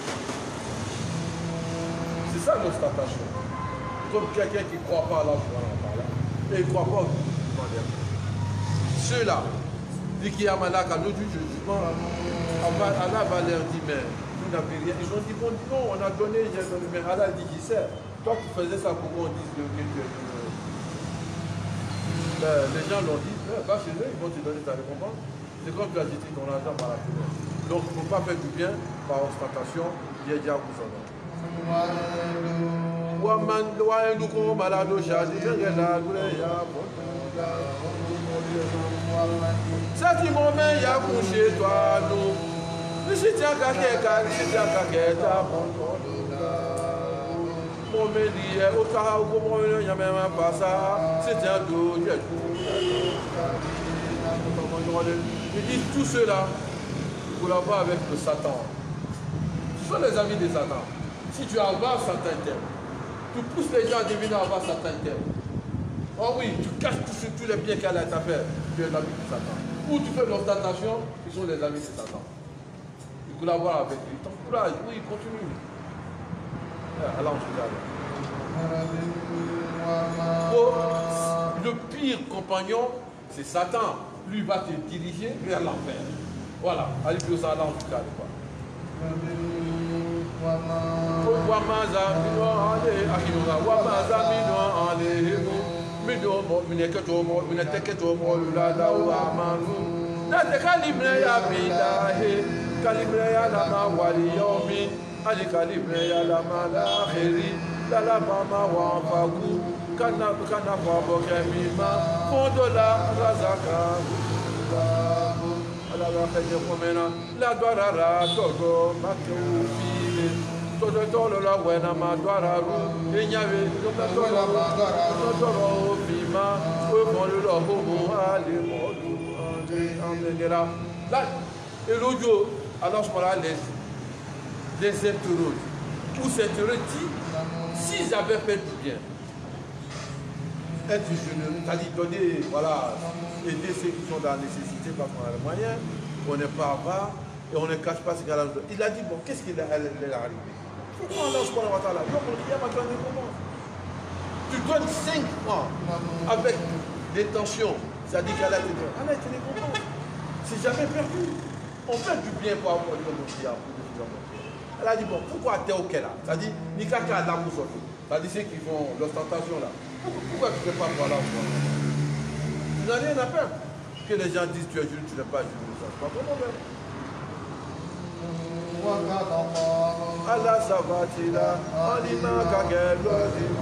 C'est ça l'ostentation. Comme quelqu'un qui ne croit pas à l'âge, et il ne croit pas au jugement. Ceux-là, dit qu'il y a malaka, l'autre jugement, Allah va leur dire, mais vous n'avez rien. Ils ont dit, bon, non, on a donné, j'ai donné, mais Allah dit qu'il sait. Toi qui faisais ça, pourquoi on dit que tu es heureux? Les gens l'ont dit, va chez eux, ils vont te donner ta récompense. C'est comme tu as jeté ton argent par la fenêtre. Donc, il ne faut pas faire du bien par ostentation. Il y a déjà vous en avez. Ça qui m'ont mis, il y a couché toi, nous. Nous sommes à quelqu'un, nous sommes à quelqu'un. C'était un dos. Ils disent tout cela pour l'avoir avec le Satan. Ce sont les amis de Satan. Si tu avales, Satan t'aime. Tu pousses les gens à devenir avoir Satan t'aime. Oh oui, tu caches tous les biens qu'elle a à faire. Tu es l'ami de Satan. Ou tu fais l'ostentation, ils sont les amis de Satan. Ils collaborent avec lui. Ton courage, oui, continue. Alors, on regarde. Oh, le pire compagnon, c'est Satan. Lui va te diriger vers l'enfer. Voilà. Allez, plus ça, là, on se calme. La mama wa fagu kana kana babo kemima fondola razaka ala la fete komena la dwarara todo makufile todo todo la wena ma dwararu enyawe todo todo todo bima o molu lo homo ale modu ande amengera la elojo alors voilà les les interroges où cette dit s'ils avaient fait du bien, être généreux, c'est-à-dire donner, voilà, aider ceux qui sont dans la nécessité parce qu'on a les moyens, on n'est pas avare, et on ne cache pas ce qu'il a. Il a dit, bon, qu'est-ce qu'il est arrivé? Pourquoi Allah subhanahu wa ta'ala, tu donnes cinq francs avec des tensions, c'est-à-dire qu'Allah te donne. Allah te récompense. C'est jamais perdu. On fait du bien pour avoir le monde. Elle a dit, bon, pourquoi tu es au là? C'est-à-dire, ni caca à la mousse. C'est-à-dire ceux qui font l'ostentation là. Pourquoi tu ne fais pas pour Allah? Tu n'as rien à faire. Que les gens disent tu es juif, tu n'es pas juif. Ça, c'est pas ton problème. Allah sabatila, alina kagelo,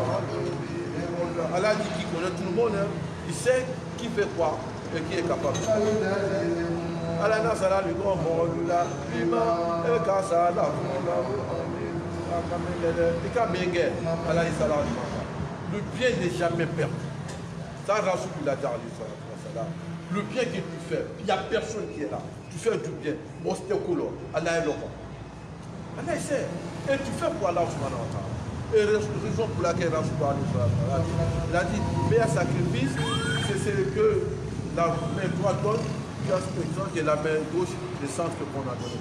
Allah dit qu'il connaît tout le monde. Hein. Il sait qui fait quoi et qui est capable. Allah n'a pas le grand monde là. Lima et Kassala. Le bien n'est jamais perdu. Ça, Rasoul l'a dit. Le bien que tu fais, il n'y a personne qui est là. Tu fais du bien. Bon, c'était cool. Allah est là. Allah sait. Et tu fais pour Allah subhanahu wa ta'ala. Et la raison pour laquelle Rasoul l'a dit, il a dit, le meilleur sacrifice, c'est ce que la main droite donne, que la main gauche descende que qu'on a donné.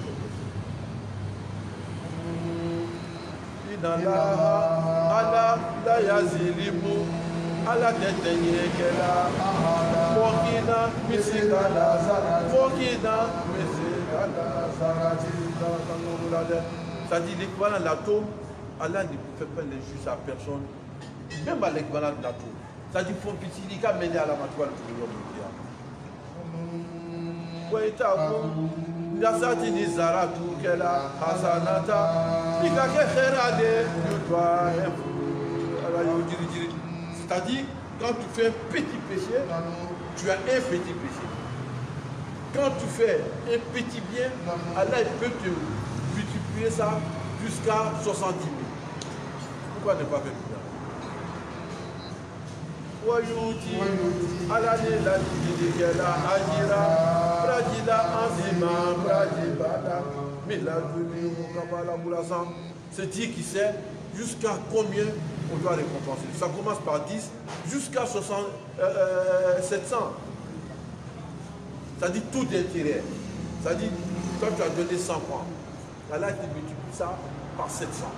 Allah la yazilimu Allah tetenye kela Mokina misikala Mokina misikala ça dit l'équivalent de l'atome, Allah ne fait pas les juges à personne, même à l'équivalent de l'atome. Ça dit faut petit il a mené à la matoile de l'homme. Ouais, t'as Yasati ni zaratu kela hasanata ikake kherade yutwa. C'est-à-dire quand tu fais un petit péché, tu as un petit péché. Quand tu fais un petit bien, Allah peut te multiplier ça jusqu'à soixante-dix mille. Pourquoi ne pas faire du bien? Wayuti Allah ne la dit qu'elle a ajira Brajida Anzima Brajibada Miladuni Mukabala Moulasan. C'est Dieu qui sait jusqu'à combien on doit récompenser. Ça commence par dix jusqu'à sept cents. Ça dit tout d'intérêt. Ça dit, toi tu as donné cent francs. Allah te multiplie ça par sept cents.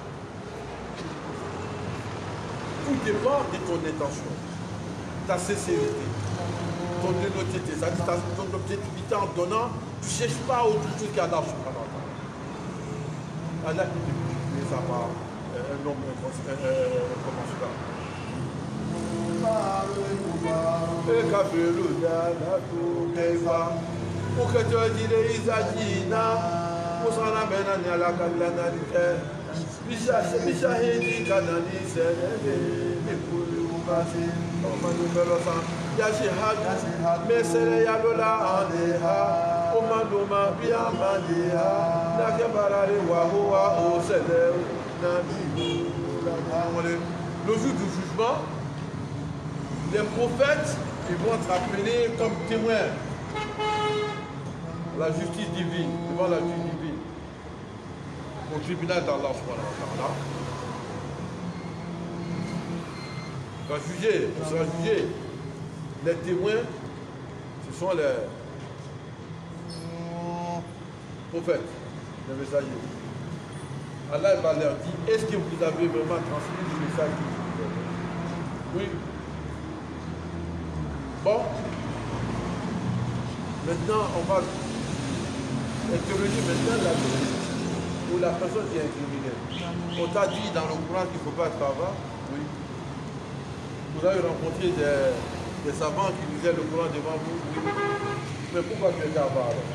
Tout dépend de ton intention, ta sincérité, ton honnêteté, c'est-à-dire ton objectivité en donnant, tu ne cherches pas autre chose qu'Allah subhanahu wa ta'ala. Allah te multiplie ça par un nombre incommensurable. Et Kabelou Yalatou Keifa, pour que tu aies dit les Isagina, pour s'en amener à la Kalanalité, Bishahidi Kanani, c'est les Koulou-Kasi, Yashihad, Mesere Yalola Andeha, Omadoma Biamadiha, Nakebarari Wahua, Osele, Nabi. Le jour du jugement, les prophètes ils vont être appelés comme témoins. La justice divine, devant la justice divine, au tribunal d'Allah subhanahu wa ta'ala. On va juger, on sera jugé. Les témoins, ce sont les prophètes, les messagers. Allah va leur dire, est-ce que vous avez vraiment transmis le message que je vous ai? Oui. Bon. Maintenant, on va intervenir maintenant la pour la personne qui est criminelle. On t'a dit dans le Coran qu'il ne faut pas être avare. Oui. Vous avez rencontré des, des savants qui lisaient le Coran devant vous. Oui. Mais pourquoi tu es avare alors?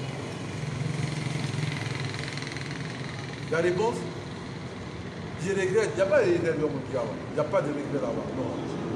La réponse, je regrette. Il n'y a pas de regret de l'homme qui a. Il n'y a pas de regret là-bas. Non.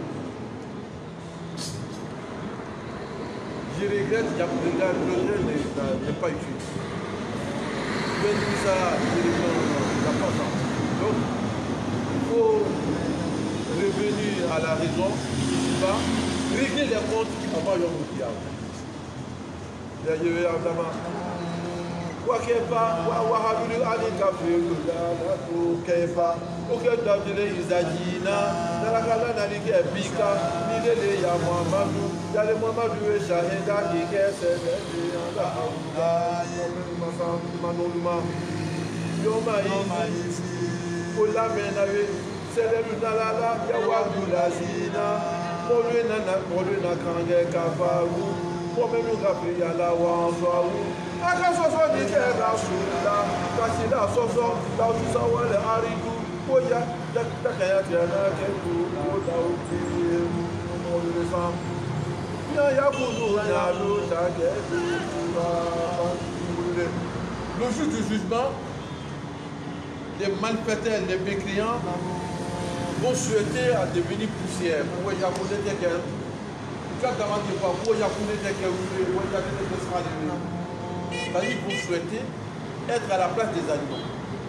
Je regrette, il y a le regret n'est pas utile. Je vais dire ça, je regrette, il n'y a pas ça. Donc, il faut revenir à la raison, pas régler les comptes avant Yom Kippur. Je vais avoir Quoi qu'il pas, Wahabulu Ali Kafir, Kefa, Oketadile Izajina, Narakala Nalike Pika, Nidele Ya Muhammadu, Yale Muhammadu Shahida, Ike Sede, Manolma, Yoma Izi, Ola Menawe, Seleru Nalala, Yawadu Lazina, Morena Morena Kange Kafaru, Momenu Gabriela Wanzawu, Akasoso Nike Rasula, Kasida Soso, Lautusa Wale Aridu. Oya, dakaya tiana keku, oda oki, omole sam. Ya ya kunu ya lo take. Le jour du jugement, les malfaiteurs, les mécréants vont souhaiter à devenir poussière. Pour ya kunu teke, quand tu vas dire quoi, pour ya kunu teke, pour ya kunu teke sera levé. C'est-à-dire qu'ils vont souhaiter être à la place des animaux.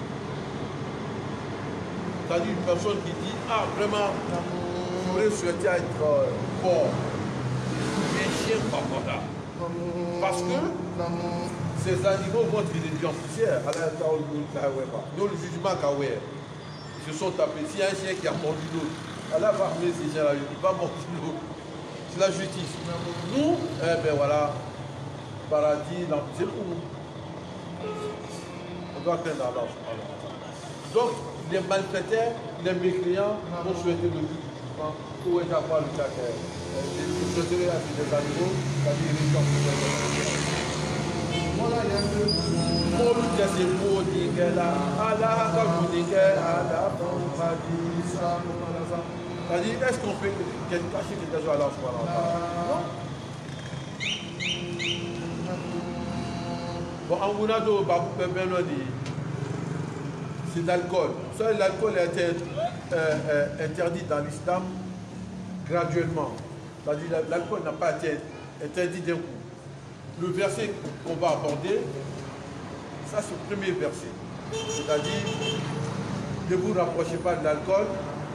C'est-à-dire une personne qui dit « Ah, vraiment, j'aurais souhaité être euh, fort. » Un chien papoda. Parce que ces animaux vont être des gens poussières. Dans le jugement, ils se sont tapés. S'il y a un chien qui a mordu l'autre, Allah va amener ces chiens-là, il va mordir l'autre. C'est la justice. Nous, eh bien voilà, paradis, c'est pour nous. On doit craindre Allah. Donc, les malfaiteurs, les mécréants vont souhaiter le but. Pour être à part le cas que je souhaiterais à ces animaux, c'est-à-dire les gens qui voilà, il y a un peu. Pour le dire, c'est pour dire qu'elle a Allah, comme vous dites qu'elle a c'est-à-dire, est-ce qu'on peut cacher quelque chose à Allah? Non. Bon, en Mounado, Babou Pébéno dit. C'est l'alcool. Ça, l'alcool a été euh, euh, interdit dans l'islam graduellement. C'est-à-dire l'alcool n'a pas été interdit d'un coup. Le verset qu'on va aborder, ça c'est le premier verset. C'est-à-dire, ne vous rapprochez pas de l'alcool.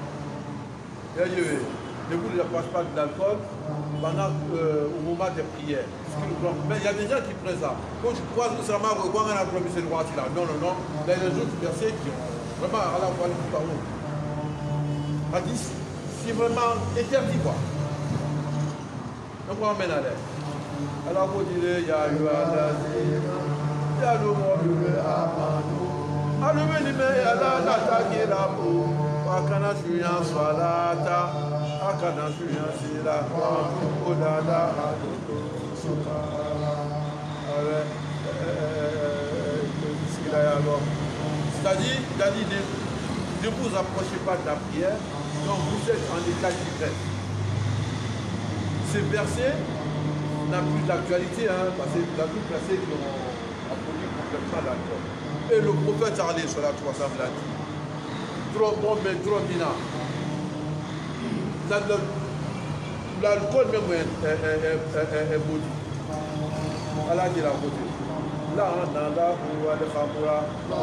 Ne vous rapprochez pas de l'alcool pendant euh, au moment des prières. Mais il y a des gens qui prennent ça. Quand tu crois que ça m'a reconnu à la promesse de droit là. Non, non, non. Il y a des autres versets qui ont vraiment à la fois le parole. C'est-à-dire, c'est vraiment interdit quoi. Donc on emmène à l'air. Alors vous direz, il y a eu un il y a le monde, il y a un le menu, il y a la qui est là pour. Akana suya swalata, akana suya sila, odada, c'est-à-dire, ne vous approchez pas de la prière, donc vous êtes en état d'ivresse. Ces versets n'a plus d'actualité, hein, parce que la plus placée qui ont produit complètement l'alcool. Et le prophète Charlie sur la trois cents l'a dit. Trop bon, mais trop bina. L'alcool même est, est, est, est, est maudit. Allah dit la beauté. La nada ou al-khamra.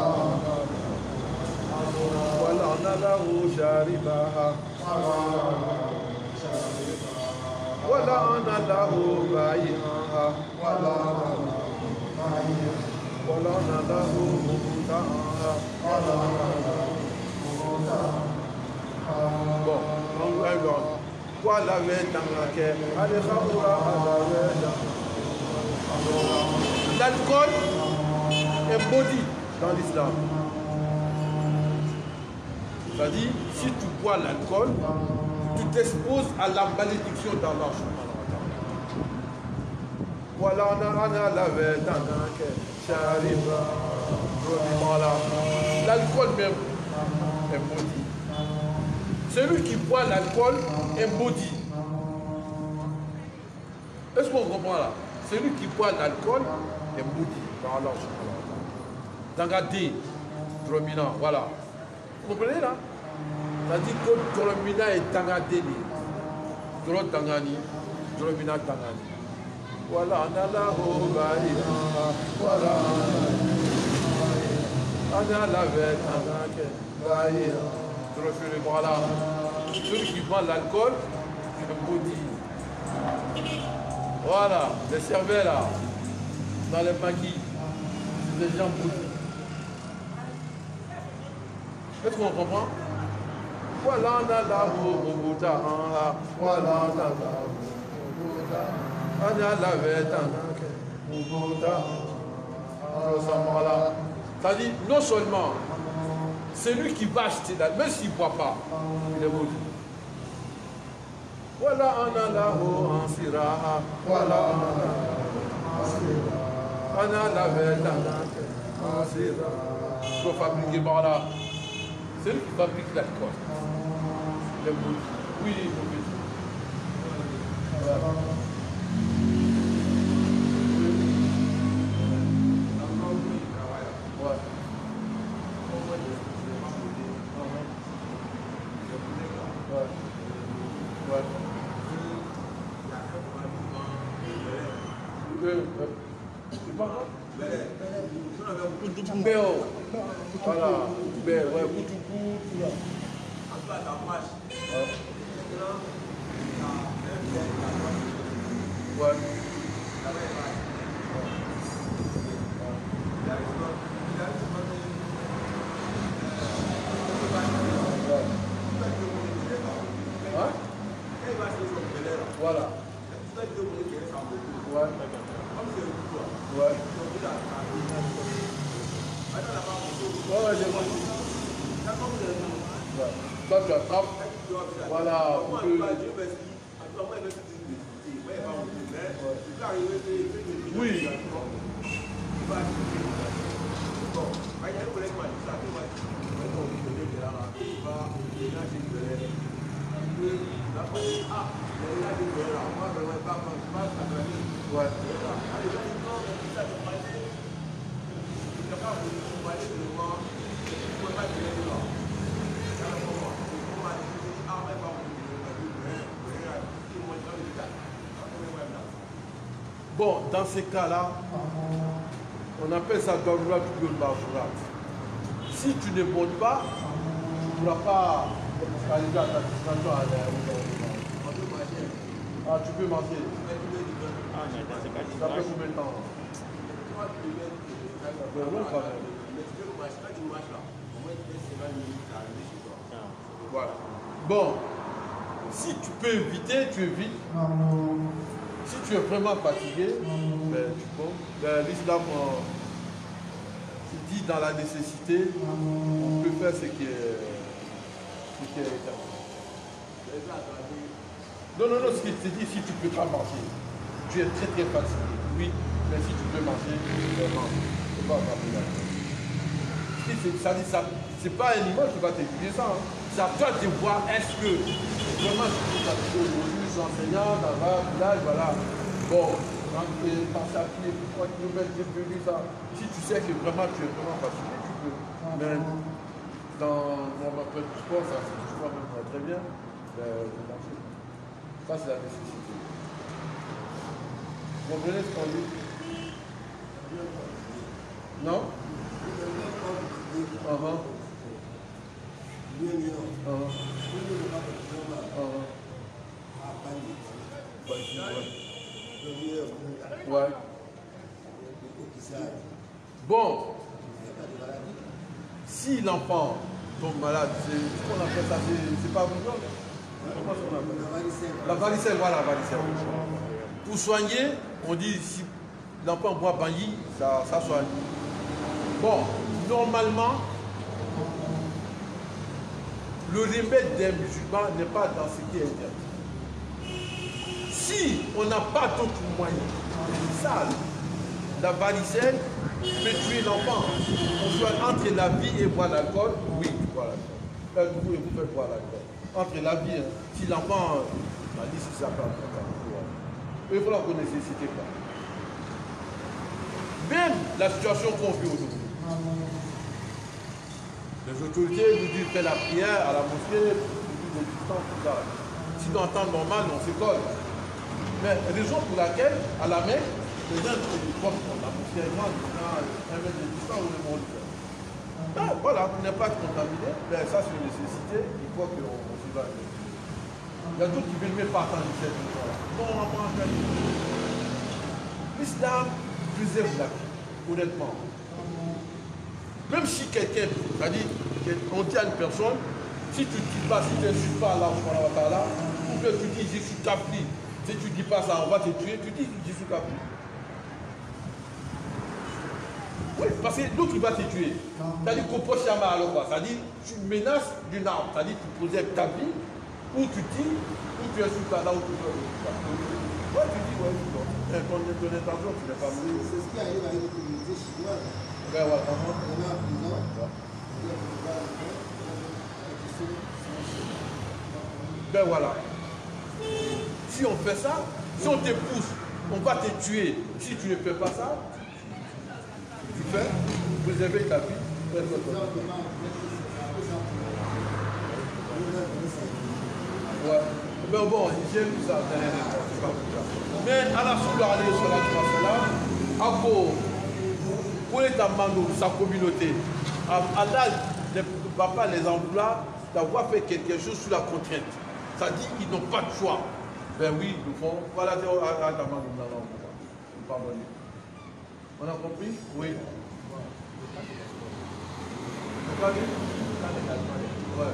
Wala nada ou sharibaha. Wala nada ou ba'iha. Wala nada ou mubtaha. Bon, on va voir. Quoi la veille dans laquelle l'alcool est maudit dans l'islam. C'est-à-dire, si tu bois l'alcool, tu t'exposes à la malédiction d'Allah. Voilà, on a la veille dans laquelle l'alcool même est maudit. Celui qui boit l'alcool est maudit. Est-ce qu'on comprend là? Celui qui boit l'alcool est maudit par Allah. Dangadé, Dromina, voilà. Vous comprenez là? C'est-à-dire que Dromina est Dangadé. Dromina Dangani, Dromina Dangani. Voilà, on a la voilà. On a la veille, voilà. Celui qui boit l'alcool, c'est le maudit. Voilà, les cerveaux là, dans les maquis, c'est des gens maudits. Est-ce qu'on comprend? Voilà, la Bouddha, voilà, la Bouddha, la Bouddha, c'est-à-dire, non seulement, c'est lui qui va acheter, même s'il ne boit pas, il est maudit. Voilà, on a la en sira, voilà, on a la Bouddha, en sira. Il faut fabriquer par là. C'est lui qui fabrique l'alcool. Le maudit. Oui, il faut dire. Voilà. Voilà, ouais, ouais. Voilà. Ouais. Ouais. Ouais, j'ai compris. Ouais. Toi, tu attrapes. Voilà. Pour que... Oui. Ouais. Bon, dans ces cas-là, on appelle ça Darura Tugul Bajurat. Si tu ne montes pas, tu ne pourras pas arriver à ta destination à Ah, tu peux marcher. Ça fait combien de temps? Ça fait long quand même. Voilà. Bon, si tu peux éviter, tu évites. Si tu es vraiment fatigué, ben, tu peux. Ben, l'islam euh, dit dans la nécessité, on peut faire ce qui est, ce qui est éternel. Non, non, non, ce qu'il te dit, si tu ne peux pas marcher, tu es très très fatigué. Oui, mais si tu peux marcher, vraiment, tu ne peux pas attraper la vie. Ça dit ça, c'est pas un imam qui va t'étudier ça. Hein. C'est à toi de voir est-ce que vraiment tu peux t'appliquer aujourd'hui, je suis enseignant dans un village, voilà. Bon, quand tu es passé à pied, trois kilomètres, j'ai vu ça. Si tu sais que vraiment tu es vraiment fatigué, tu peux. Mais dans mon appel du sport, ça c'est toujours même très bien. Euh, ça c'est la nécessité. Vous comprenez ce qu'on dit? Non? Uh-huh. Uh-huh. Uh-huh. Ouais. Bon, si l'enfant tombe malade, c'est ce qu'on appelle ça, c'est pas bon. Comment est-ce qu'on appelle ça? La varicelle, voilà, la varicelle. Pour soigner, on dit si l'enfant boit banyi, ça, ça soigne. Bon, normalement, le remède des musulmans n'est pas dans ce qui est interdit. Si on n'a pas d'autres moyens, ça, la varicelle peut tuer l'enfant. On soit entre la vie et boire l'alcool, oui, tu bois l'alcool. Vous et vous faites boire l'alcool. Entre la vie, hein, si l'enfant m'a dit si ça peut il faut la qu'on ne nécessite pas. Même la situation qu'on vit aujourd'hui. Les autorités nous disent fais la prière à la mosquée, nous disent distance, tout ça. Sinon en temps normal, on s'école. Mais raison pour laquelle, à la Mecque, les gens disent comme la mosquée est grande, un mètre de distance, on est bon. Ben, voilà, pour ne pas être contaminé, ben, ça c'est une nécessité, il faut qu'on s'y va. Il y a d'autres qui veulent même pas attendre cette chose-là. Non, on apprend à faire. L'islam préserve la vie, honnêtement. Même si quelqu'un, c'est-à-dire, on dit à une personne, Si tu ne dis pas, si tu n'insultes pas Allah, ou que tu dis je suis kafri, si tu ne dis pas ça, on va te tuer, tu dis je suis kafri. Oui, parce que l'autre il va te tuer. C'est-à-dire qu'au prochain alors quoi? C'est-à-dire tu menaces d'une arme, c'est-à-dire tu posais ta vie, ou tu dis, ou tu insultes Allah, ou tu dis. Ouais, tu dis, ouais, tu dois. Ton intention, tu n'es pas mourir. C'est ce qui arrive avec les communautés chinoises. Ben ouais, vraiment. Il y en a en prison. Ben voilà. Si on fait ça, si on te pousse, on va te tuer. Si tu ne fais pas ça, tu fais, préserver ta vie. Ouais. Mais bon, j'ai vu ça. Mais à la suite de la pour les tamando, sa communauté, Allah ne va pas les employer d'avoir fait quelque chose sous la contrainte. Ça dit qu'ils n'ont pas de choix. Ben oui, ils le font. Voilà, à tamando, on a compris? Oui. Vous avez vu? Ouais.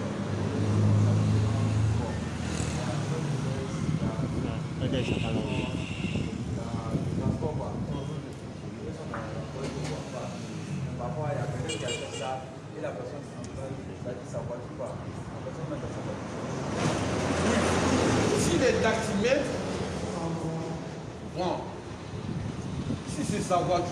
Parfois, il y a quelqu'un qui a fait ça et la personne a dit sa voiture, la personne met dans sa voiture. Oui. Si les taximètres, bon, si c'est sa voiture,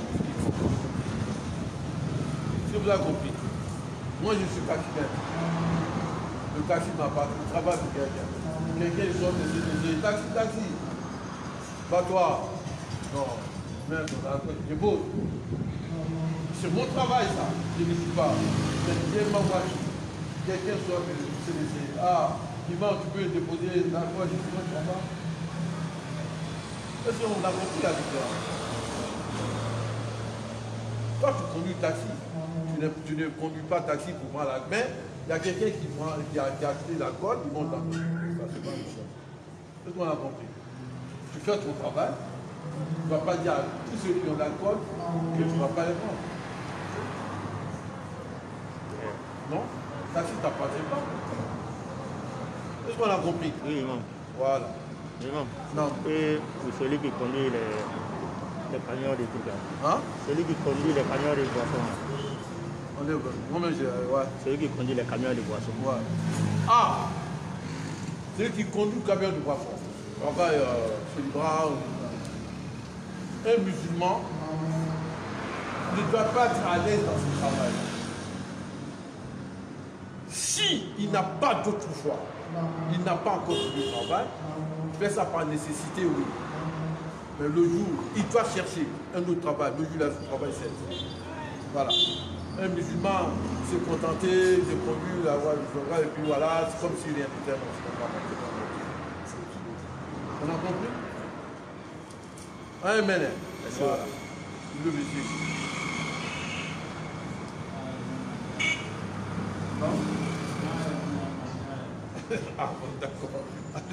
si vous avez compris, moi je suis taximètre. Le taxi m'a pas, je travaille pour quelqu'un. Quelqu'un sort de ces taxi, taxi. Pas toi. Non, merde, je bosse. C'est mon travail ça, je ne suis pas. C'est ma voiture. Quelqu'un sort de ces C. Ah, Ivan, tu peux déposer la voiture, je suis pas là. Est-ce qu'on a compris la différence? Toi, tu conduis taxi. Tu ne, tu ne conduis pas taxi pour moi là. Mais il y a quelqu'un qui, qui, a, qui a acheté l'alcool, il monte dans le. Ça, c'est pas une chose. Est-ce qu'on a compris? Tu fais ton travail. Tu ne vas pas dire à tous ceux qui ont l'alcool que tu ne vas pas les prendre. Non? Taxi, tu n'appartiens pas. Est-ce qu'on a compris? Oui, imam. Voilà. Imam. Non. Et celui qui conduit les, les camions de tout là. Hein? Celui qui conduit les camions de boissons. On est moi-même, j'ai. Ouais. Celui qui conduit les camions de boissons. Ouais. Ah! Celui qui conduit le camion de boisson. Enfin, euh, c'est du bras. Un musulman ne doit pas être à l'aise dans son travail. Si il n'a pas d'autre choix, il n'a pas encore trouvé du travail, il fait ça par nécessité, oui. Mais le jour, il doit chercher un autre travail. Le jour, il a son travail, c'est. Voilà. Un musulman s'est contenté de conduire la voie du programme et puis voilà, c'est comme s'il rien n'était. On a compris? Un ménage. Voilà. Le monsieur. Non? Ah bon, d'accord.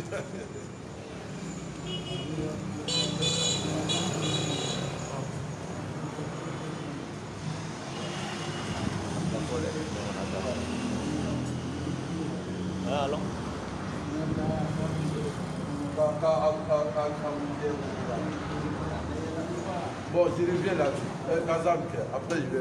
Ah, alors? Bon, je reviens là-dessus. Kazam, après je vais.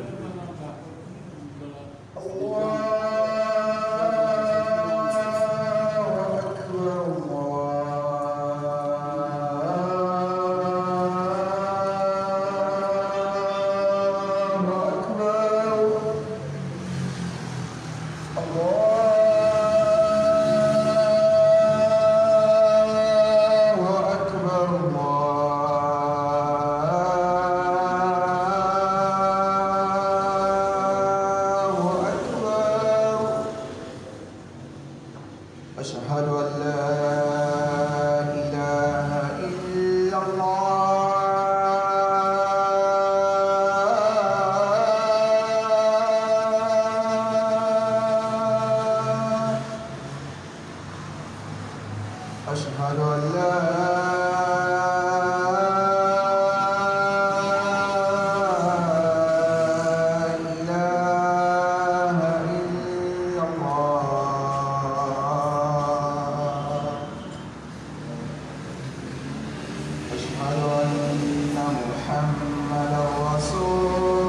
أشهد أن محمدا رسول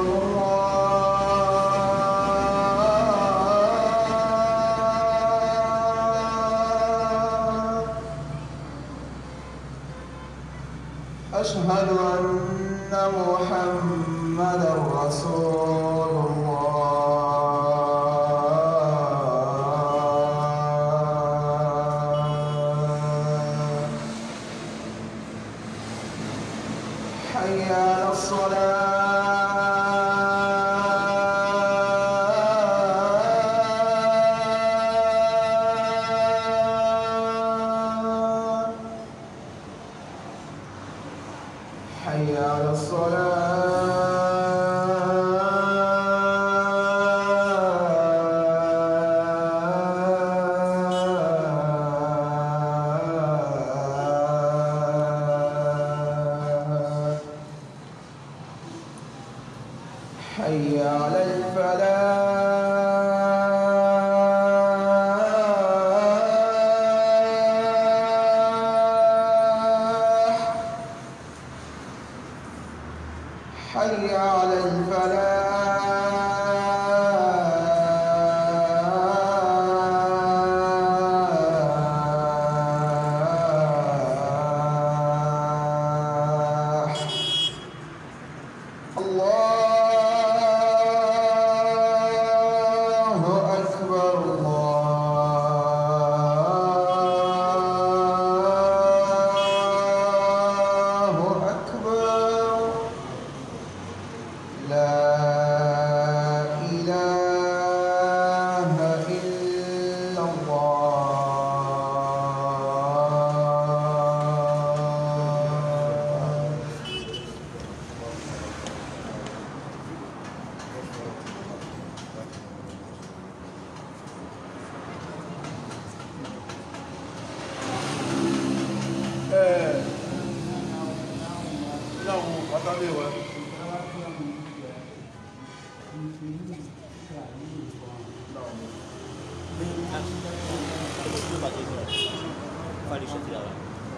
الله أشهد أن محمدا رسول الله حي على الصلاة حي على الصلاة حي على الفلاح حي على الفلاح الله أكبر الله أكبر لا إله إلا الله Euh, non, attendez, ouais. Fallait jeter là.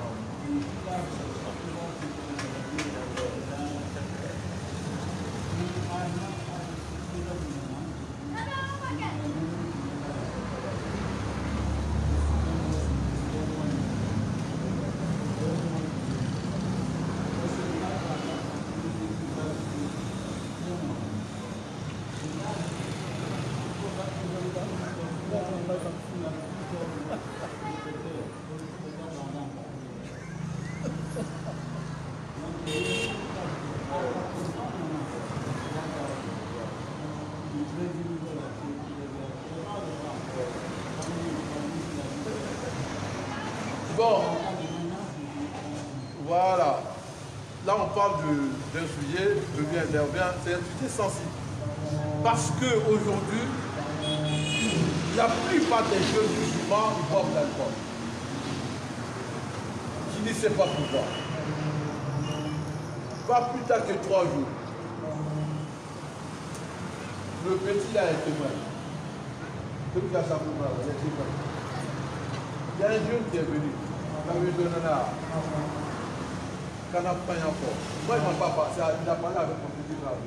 Bon, voilà. Là, on parle de- d'un sujet, je viens intervient, c'est un sujet sensible. Parce qu'aujourd'hui, la plupart des jeunes musulmans, ils boivent l'alcool. Je ne sais pas pourquoi. Pas plus tard que trois jours. Le petit là est témoin. Celui qui a sa femme, il est témoin. Il y a un jeune qui est venu. Il a vu un nana. Quand on a pris un fort. Moi, il ne m'a pas passé. Il a parlé avec mon petit frère.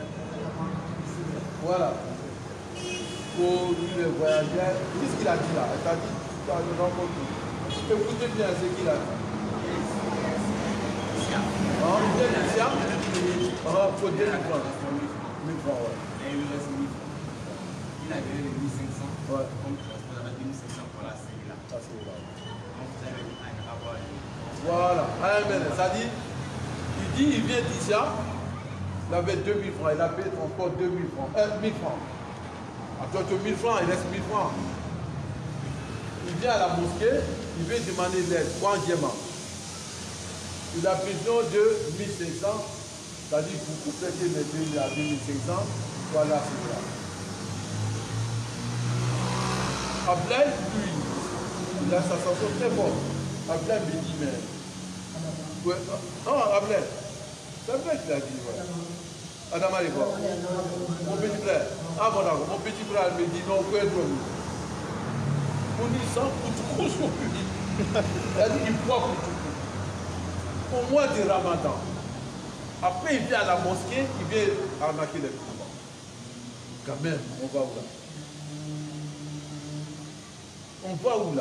Voilà. Pour lui, le voyageur. Qu'est-ce qu'il a dit là? Il a dit, tu as le rencontre. Écoutez bien ce qu'il a dit. Ah, il vient d'ici. Ah, il faut deux mille francs. mille francs, ouais. Il a gagné les mille cinq cents. Ouais. Comme transport, il a mille cinq cents pour la série là. Ça, c'est là. Donc, vous avez un rapport. Voilà. Amen. Ça dit, il dit, il vient d'ici. Il avait deux mille francs. Il a payé transport deux mille francs. Euh, mille francs. Après que mille francs, il reste mille francs. Il vient à la mosquée, il veut demander l'aide, troisièmement. Il a besoin de mille cinq cents, c'est-à-dire pour compléter les deux mille à deux mille cinq cents, voilà, c'est là. Ablaï, lui, il a sa chanson très forte. Ablaï me dit, mais... Ouais, non, Ablaï, c'est Ablaï qui l'a dit, ouais. Adama est fort. Mon petit frère, ah bon d'accord, mon petit frère me dit, non, quoi est-ce que on dit ça pour tout aujourd'hui. Il a dit, il boit pour tout. au mois de Ramadan. Après, il vient à la mosquée, il vient arnaquer les musulmans. Quand même, on va où là? On va où là?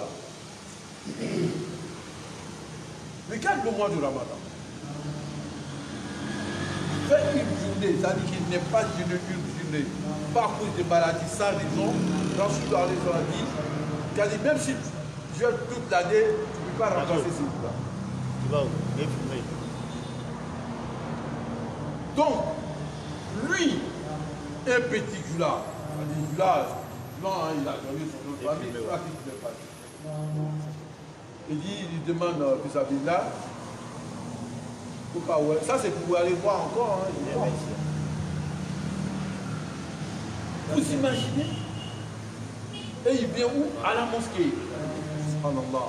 Regarde le mois du Ramadan. Fait une journée, ça dit qu'il n'est pas d'une une journée, pas à cause de maladies sans raison. Rasoul a dit, il a dit même si tu jeûnes toute l'année, tu ne peux pas remplacer ces jours-là. Tu vas où? Viens fumer. Donc, lui, un petit Jula, Jula, il a donné son nom de famille, il a dit qu'il n'est pas. Il dit, il demande euh, vis-à-vis là, pas, ouais. Ça c'est pour aller voir encore. Hein, vous imaginez? Et il vient où? À la mosquée. Subhanallah.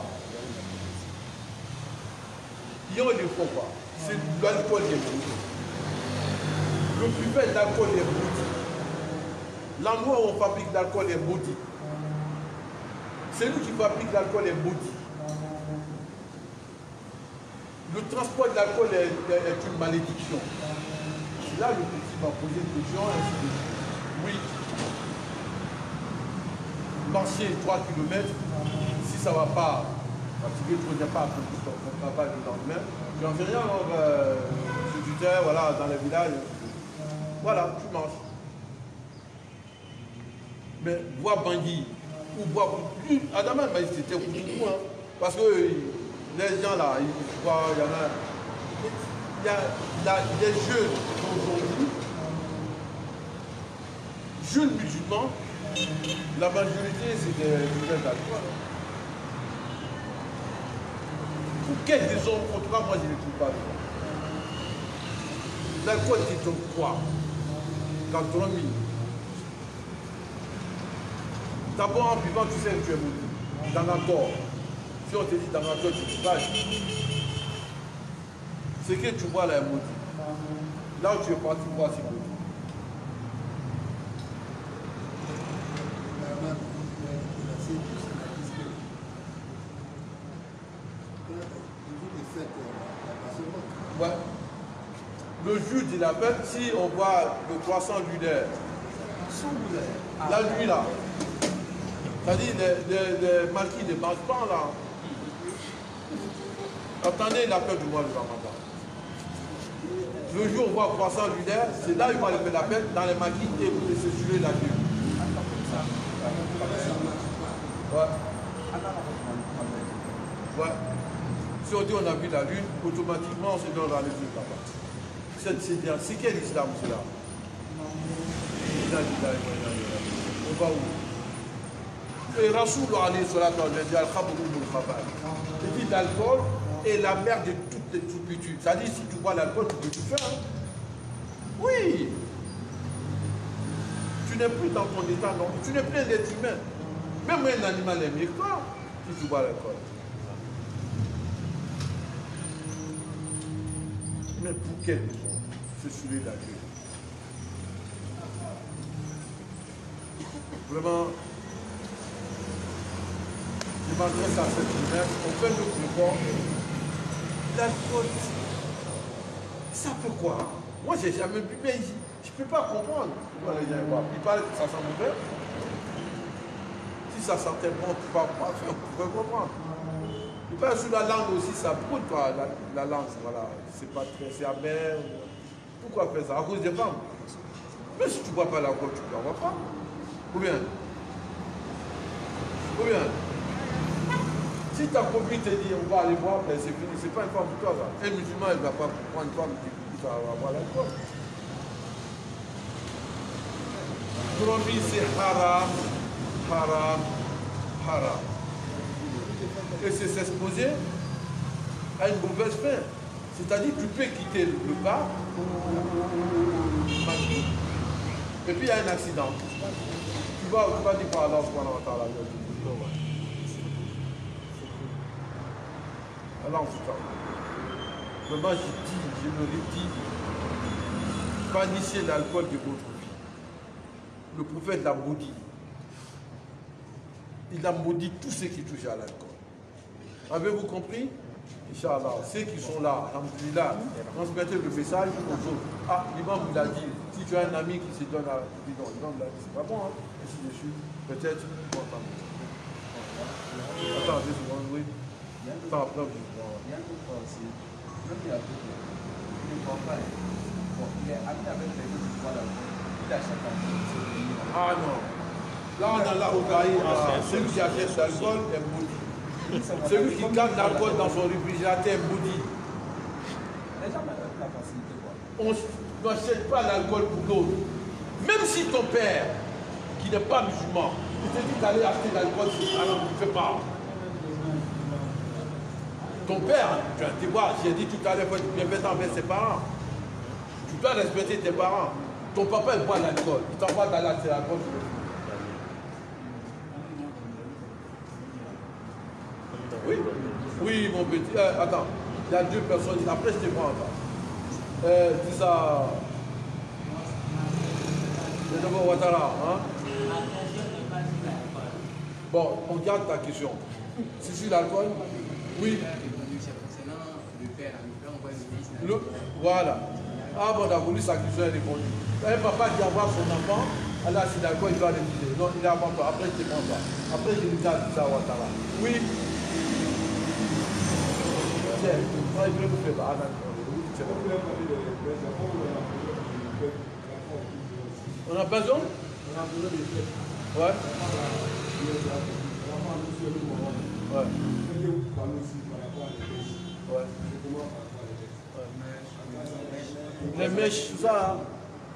Il y a des fois quoi? C'est l'alcool qui est maudit. Le plus bel d'alcool est maudit. L'endroit où on fabrique l'alcool est maudit. Celui qui fabrique l'alcool est maudit. Le transport de l'alcool est, est, est une malédiction. Là, le petit va poser une question, ainsi de suite. Oui. Marcher trois kilomètres, si ça ne va pas, parce que tu ne viens pas accomplir ton, ton travail le lendemain, tu n'en fais rien, alors, euh, tu dis, voilà, dans les villages, voilà, tu marches. Mais boire Bangui, ou boire plus, Adama, c'était au bout, hein, parce que les gens là, ils voient, il y en a, il y a, il y a des jeunes aujourd'hui, jeunes musulmans, la majorité c'est des jeunes d'alcool. Pour quelle raison, en tout cas moi je ne trouve pas. L'alcool c'est ton quoi? Quand on a mis. D'abord en vivant, tu sais que tu es maudit. Dans la corps. Si on te dit dans la corps, tu te passes. Ce que tu vois là est maudit. Là où tu es parti voir, c'est maudit. Ouais. Le jour de la fête, si on voit le croissant lunaire, la nuit là, c'est-à-dire les, les, les marquis ne mangent pas là. Attendez l'appel du mois de Ramadan. Le jour où on voit le croissant lunaire, c'est là où il va lever la fête, dans les marquis et vous laissez suivre la nuit. Ouais. Ouais. Si on dit on a vu la lune, automatiquement on se donne rendez-vous là-bas. C'est quel islam cela? On va où? Et Rasoul alayhi salatu wa sallam il dit l'alcool est la mère de toutes les turpitudes. Ça dit si tu bois l'alcool, tu peux tout faire. Hein? Oui. Tu n'es plus dans ton état, non. Tu n'es plus un être humain. Même un animal est mieux que toi si tu bois l'alcool. Mais pour quelle raison? C'est celui-là. Vraiment, je m'adresse à cette jeunesse, on fait notre effort. L'alcool, ça fait quoi? Moi, j'ai jamais bu, mais je ne peux pas comprendre. Il parle que ça sent mauvais. Si ça sentait bon, tu ne peux pas faire, on peut comprendre. Il parle sur la langue aussi, ça brûle quoi, la, la langue, voilà. C'est pas très, c'est amer. Pourquoi faire ça? À cause des femmes. Mais si tu ne bois pas l'alcool, tu ne bois pas. Ou bien? Ou bien? Si ta copine te dit on va aller voir, ben c'est fini, c'est pas une femme pour toi. Ça. Un musulman, il ne va pas prendre une femme qui va avoir l'alcool. Pour lui, c'est haram, haram, haram. Et c'est s'exposer à une mauvaise fin. C'est-à-dire que tu peux quitter le bar, et puis il y a un accident. Tu vas, tu vas dire par Allah subhanahu wa ta'ala. Alors, en tout cas, maintenant je dis, je le redis, bannissez l'alcool de votre vie. Le prophète l'a maudit. Il a maudit tout ce qui touche à l'alcool. Avez-vous compris? Inch'Allah, ceux qui sont là, alhamdoulilah, transmettez le message aux autres. Ah, l'imam vous l'a dit, si tu as un ami qui se donne à bidon, l'imam l'a dit, c'est pas bon, hein, ainsi de suite, peut-être, bon, attends. Attends, deux secondes, oui. Attends, après, vous. Il y a un autre point aussi. Même il y a tout. Il ne comprend pas. Bon, il est ami avec les gens qui voient la vie. Il achète un peu. Ah non. Là, on a là au Caïr, celui qui achète l'alcool est maudit. Celui qui garde l'alcool dans son réfrigérateur est maudit. Les gens n'ont pas la facilité, quoi. On n'achète pas l'alcool pour l'autre. Même si ton père, qui n'est pas musulman, il te dit d'aller acheter l'alcool, alors ne fais pas. Ton père, tu vas te voir, j'ai dit tout à l'heure, il faut être bienveillant envers ses parents. Tu dois respecter tes parents. Ton papa, il boit l'alcool. Il t'envoie d'aller acheter l'alcool. Oui, oui, mon petit. Euh, attends, il y a deux personnes. Après, je te prends encore. Euh, dis ça. C'est d'abord Ouattara. Hein? Bon, on garde ta question. C'est sur l'alcool? Oui. Le, voilà. Ah bon, d'accord, lui, sa question est répondue. Un papa dit avoir son enfant, alors c'est l'alcool, il doit refuser. Non, il n'a pas. Après, je te prends pas. Après, je lui dis ça à Ouattara. Oui. Tiens, non, il ne vous fait pas. On a besoin? On a besoin de faire. Ouais. Ouais. Ouais. Les mèches, tout ça. Hein.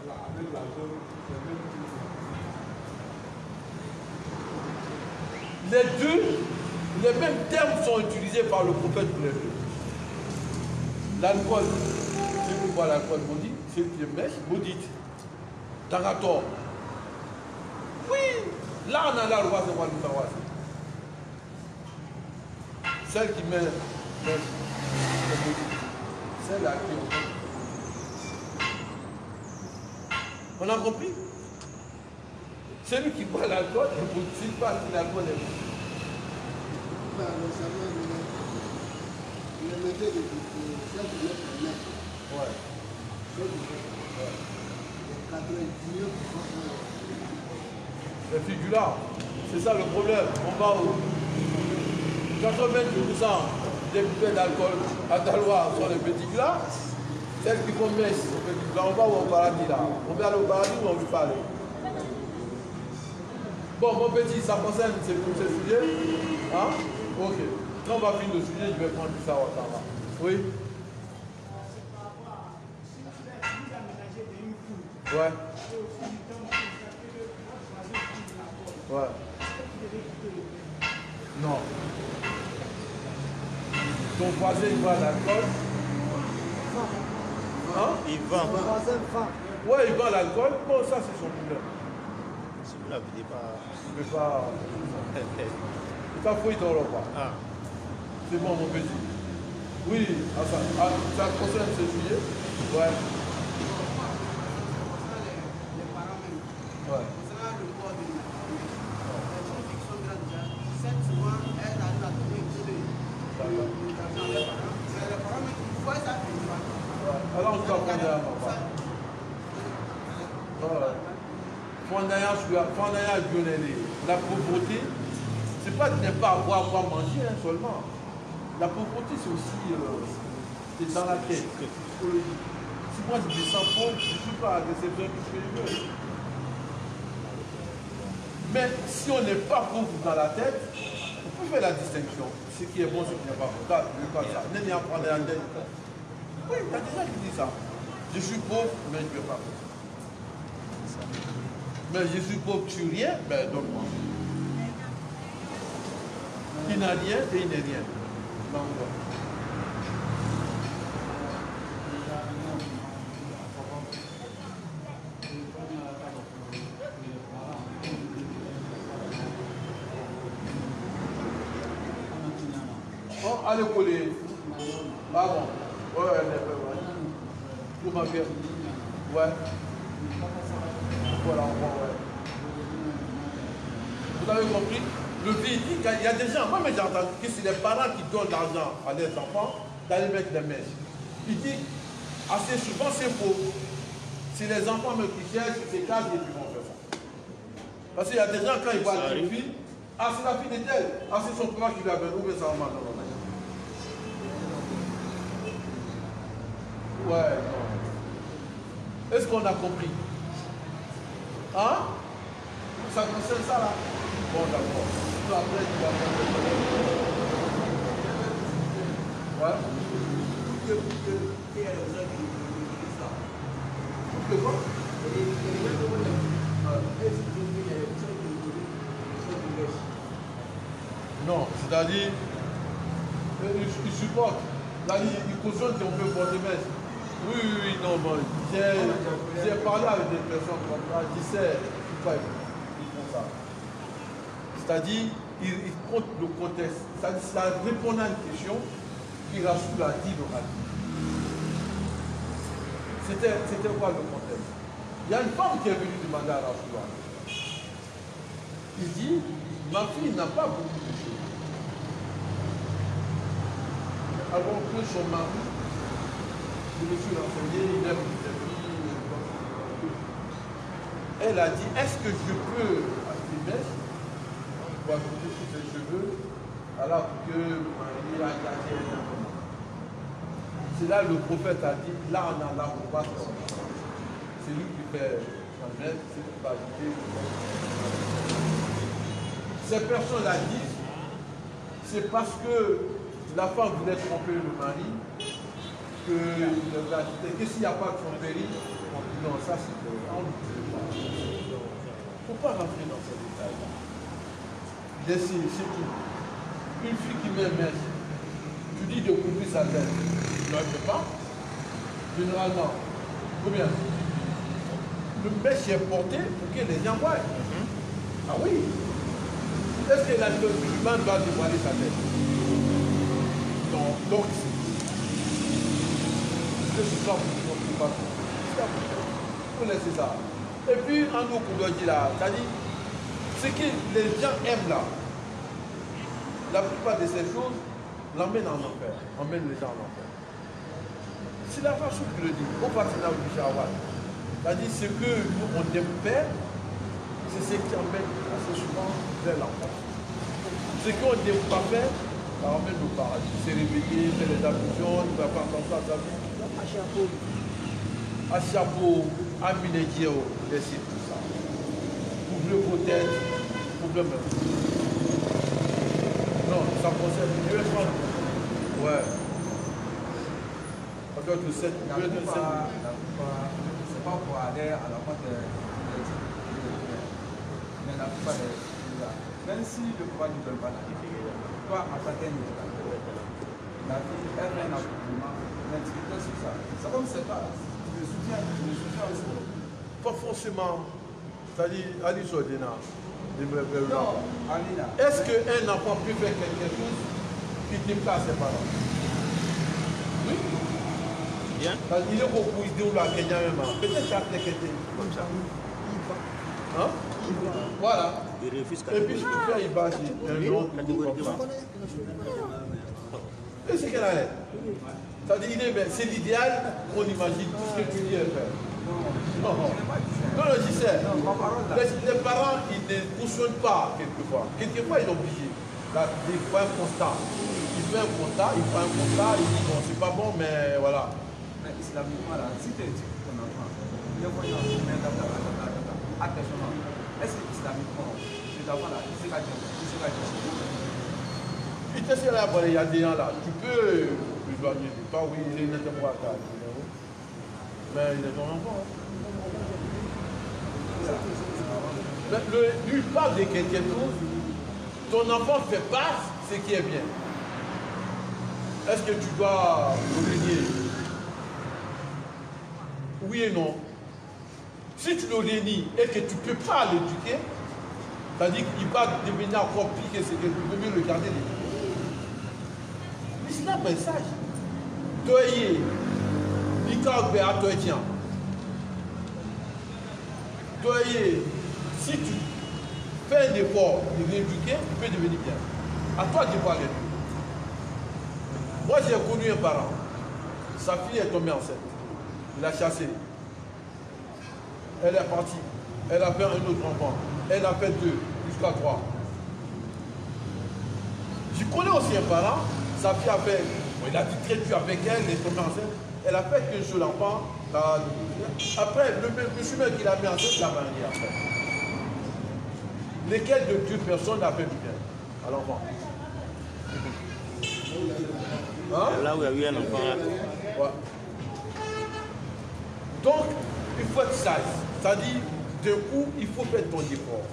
Les deux, les mêmes termes sont utilisés par le prophète pour les deux. L'alcool, celui qui boit l'alcool maudit, celui qui est mèche, maudite. Tarator. Oui, là on a la loi, c'est quoi le tawas? Celle qui met mèche, c'est maudite. Celle-là qui est. On a compris? Celui qui boit l'alcool, il ne dit pas si l'alcool est bon. Il mettait de celle qui met le mec. Ouais. quatre-vingt-dix-neuf pour cent. Les figurants, c'est ça le problème. On va où? quatre-vingt-dix pour cent des bouteilles d'alcool à Dalois sont les petits glas. Celles qui font messe, on va au paradis là. On va aller au paradis ou on veut pas aller? Bon, mon petit, ça concerne ces, ces sujets. Hein? Ok. Quand on va finir le sujet, je vais prendre ça au temps. Oui? Ouais. Ouais. Non. Ton voisin, il boit l'alcool. Hein? Il vend. Ouais, il vend l'alcool. Bon, ça, c'est son problème. Celui-là, il ne pas. Il ne veut pas. Il t'a fouillé ton repas. Ah. C'est bon, mon petit. Oui, ah, ça, ah, ça concerne ce sujet. Ouais. Ouais. Alors, on doit prendre un papa. La pauvreté, c'est pas de ne pas avoir quoi manger hein, seulement. La pauvreté, c'est aussi euh, c'est dans la tête. Si moi je descends pauvre, je ne suis pas récepteur de ce que je veux. Mais si on n'est pas pauvre dans la tête, on peut faire la distinction. Ce qui est bon, ce qui n'est pas bon. Regarde, regarde ça. N'est-ce pas prendre un deuil. Oui, il y a des gens qui disent ça. Je suis pauvre, mais je ne peux pas. Mais je suis pauvre, tu rien, ben donne-moi. Il n'a rien et il n'est rien. Donc, oh, allez coller. Ah bon. Ouais, ouais, ouais. Pour ma pierre. Ouais. Voilà, on va, ouais. Vous avez compris? Le vieux dit qu'il y a des gens, moi mais j'ai entendu que c'est les parents qui donnent l'argent à leurs enfants d'aller mettre les mèches. Il dit, assez souvent c'est faux. Si les enfants me qui cherchent, c'est cash et puis vont faire ça. Parce qu'il y a des gens quand ils voient une fille, ah c'est la fille de tel, ah c'est son papa qui lui a donné, ou bien ça va mal. Ouais, non. Est-ce qu'on a compris? Hein? Ça concerne ça là? Bon d'accord. Tout après tu vas faire le ouais. Pour que quoi? Non, c'est-à-dire, ils supportent. Là, ils cautionnent qu'on peut porter mèche. Oui, oui, oui, non, bon, j'ai parlé avec des personnes comme ça, qui savent pourquoi ils font ça. C'est-à-dire, ils, ils comptent le contexte. C'est-à-dire, ça répond à une question qui Rasoul a dit dans la vie. C'était quoi le contexte? Il y a une femme qui est venue demander à Rasoul. Il dit, ma fille n'a pas beaucoup de choses. Alors que son mari, je me suis renseigné, il aime les filles. Elle a dit, est-ce que je peux acheter une mèche pour ajouter sur ses cheveux alors que le mari a gardé un peu? C'est là le prophète a dit, là on a la pour c'est lui qui fait la mèche, c'est lui qui va ajouter. Ces personnes-là disent, c'est parce que la femme voulait tromper le mari, que qu'est-ce qu'il n'y a pas de tromperie? Non, ça c'est il ne faut pas rentrer dans ces détails-là. Laissez, c'est tout. Une fille qui met un mèche, tu dis de couper sa tête, tu ne le fais pas. Généralement, combien? Le mèche est porté pour que les gens voient. Ah oui. Est-ce que l'humain doit dévoiler sa tête? Non, donc c'est ça pour faut laisser ça. Et puis, en nous, on doit dire là, c'est-à-dire, ce que les gens aiment là, la plupart de ces choses l'emmènent en enfer, emmènent les gens en enfer. C'est la façon que je le dis, au partenariat du Shawal. C'est-à-dire, ce que nous, on aime faire, c'est ce qui emmène assez souvent vers l'enfer. Ce qu'on n'aime pas faire, ça emmène au paradis. C'est réveiller, faire les ablutions, il ne va pas comme ça, ça vient. À chapeau. À chapeau, à minédio, laissez tout ça. Ouvrez vos têtes, ouvrez même. Non, ça concerne le mieux. Ouais. Encore que sept, la plupart, c'est pas pour aller à la porte des mais la plupart des même si le pouvoir ne veut pas la toi, en tant qu'un la vie, elle fait un accomplissement, l'intimité sur ça. Ça comme c'est pas, tu le soutiens, tu le soutiens aussi. Pas forcément. C'est-à-dire, Ali Sodena. Non, Alina. Est-ce qu'un enfant peut faire quelque chose qui ne pas ses parents? Oui. Bien. Il est beaucoup de la Kenya même. Peut-être ça peut être comme ça. Hein? Voilà. Et puis je peux faire il va un autre comme ça. Et c'est qu'elle a l'air. C'est-à-dire, c'est l'idéal qu'on imagine tout ce que tu dis à faire. Non, non, non, je sais. Les, les parents, ils ne cautionnent pas quelquefois. Quelquefois, ils sont obligés. Là, ils font un constat. Ils font un constat, ils font un constat, ils disent bon, c'est pas bon, mais voilà. Mais islamiquement, là, si tu es ton enfant, il y a un moyen de mettre attention. Est-ce que islamiquement, cet enfant-là, il sera bien, il sera bien. Il te sera là, il y a des gens là. Tu peux lui éloigner du pas, oui, il est nettement à ta mais il est ton enfant. Le, le, lui parle de quelque chose, ton enfant ne fait pas ce qui est bien. Est-ce que tu dois le renier? Oui et non. Si tu le renies et que tu ne peux pas l'éduquer, c'est-à-dire qu'il va devenir encore pire que ce que tu peux mieux le garder l'éduquer. L'islam est sage. Doyer, l'ikagbe à toi Doyer, si tu fais un effort de l'éduquer, il peut devenir bien. À toi de voir les deux. Moi, j'ai connu un parent. Sa fille est tombée enceinte. Il l'a chassée. Elle est partie. Elle a fait un autre enfant. Elle a fait deux, jusqu'à trois. Je connais aussi un parent. Sa fille a fait, il a dit très dur avec elle, elle est tombée enceinte. Elle a fait qu'un seul enfant. Après, le monsieur même qui l'a mis enceinte, l'a marié après. Lesquels de deux personnes n'a fait du bien à l'enfant? Hein? Là où il y a eu un enfant. Ouais. Donc, il faut être sage. C'est-à-dire, d'un coup, il faut faire ton effort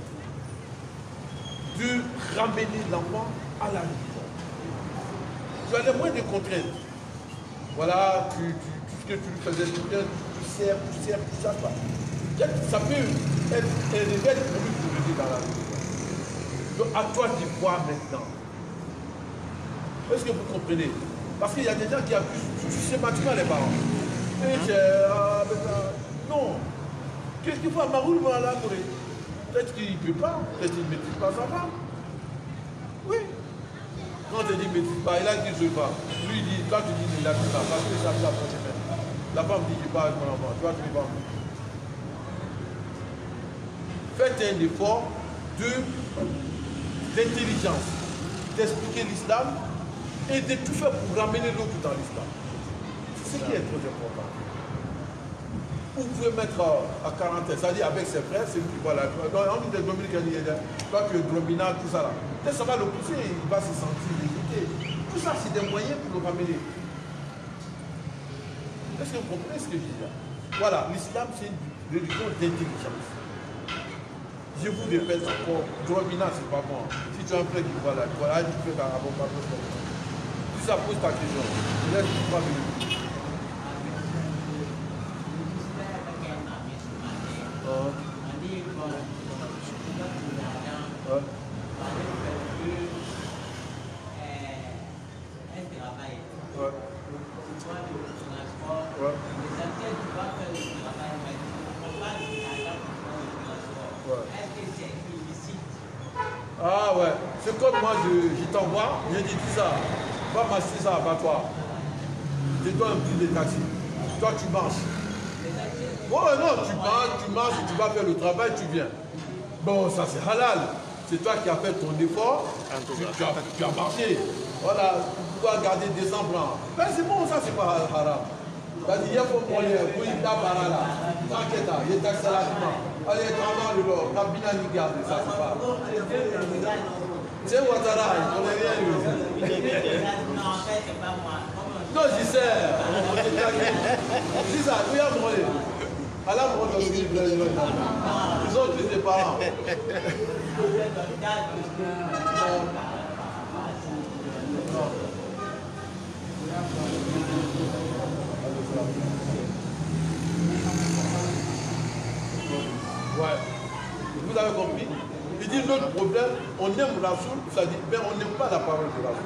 de ramener l'enfant à la religion. Tu as les moyens de contraindre. Voilà, tu, tu, tout ce que tu lui faisais, tu sers, tu sers, tu sers pas. Ça peut être un réveil pour lui pour lui dans la religion. Donc, à toi d'y voir maintenant. Est-ce que vous comprenez? Parce qu'il y a des gens qui accusent systématiquement les parents. Et ah, non. Qu'est-ce qu'il faut à Maroul voilà, peut-être qu'il ne peut pas, peut-être qu'il ne maîtrise pas sa femme. Oui. Quand on te dit ne maîtrise pas, il a dit je ne veux pas. Lui il dit, toi tu dis il a dit ça, parce que ça la prochaine. La femme dit je ne veux pas avec mon enfant, toi tu ne veux pas. Faites un effort de d'intelligence, d'expliquer l'islam et de tout faire pour ramener l'autre dans l'islam. C'est ce qui est très important. Vous pouvez mettre à quarante, c'est-à-dire avec ses frères, c'est lui qui voit la vie. On dit des Dominicains, toi tu es dominant, tout ça là. Peut-être ça va le pousser, il va se sentir limité. Tout ça, c'est des moyens pour le ramener. Est-ce que vous comprenez ce que je dis là? Voilà, l'islam, c'est une religion d'intelligence. Je vous répète encore, dominant, c'est pas bon. Si tu as un frère qui voit la vie, voilà, tu fais un avocat. Si ça pose ta question, je laisse pas venir. Ah ouais, c'est comme moi, je, je t'envoie, je dis tout ça, va m'acheter ça à Batois. Je te donne un prix de taxi. Toi, tu marches. Bon, non, tu marches, tu marches, tu vas faire le travail, tu viens. Bon, ça c'est halal. C'est toi qui as fait ton effort, tu, tu, as, tu as marché. Voilà, tu dois garder des emprunts. Ben c'est bon, ça c'est pas haram. C'est-à-dire, il y a pour moi, pour y avoir là, t'inquiète, il y a taxé là, allez, travaille le lot, Kabila n'y garde, ça c'est pas. C'est Ouattara, on n'est rien eu. Non, j'y sais. C'est ça, oui, à moi. À la mort de ils ont tous des parents. Ouais. Vous avez compris? Il dit notre problème, on aime Rasoul, ça dit, mais on n'aime pas la parole de Rasoul.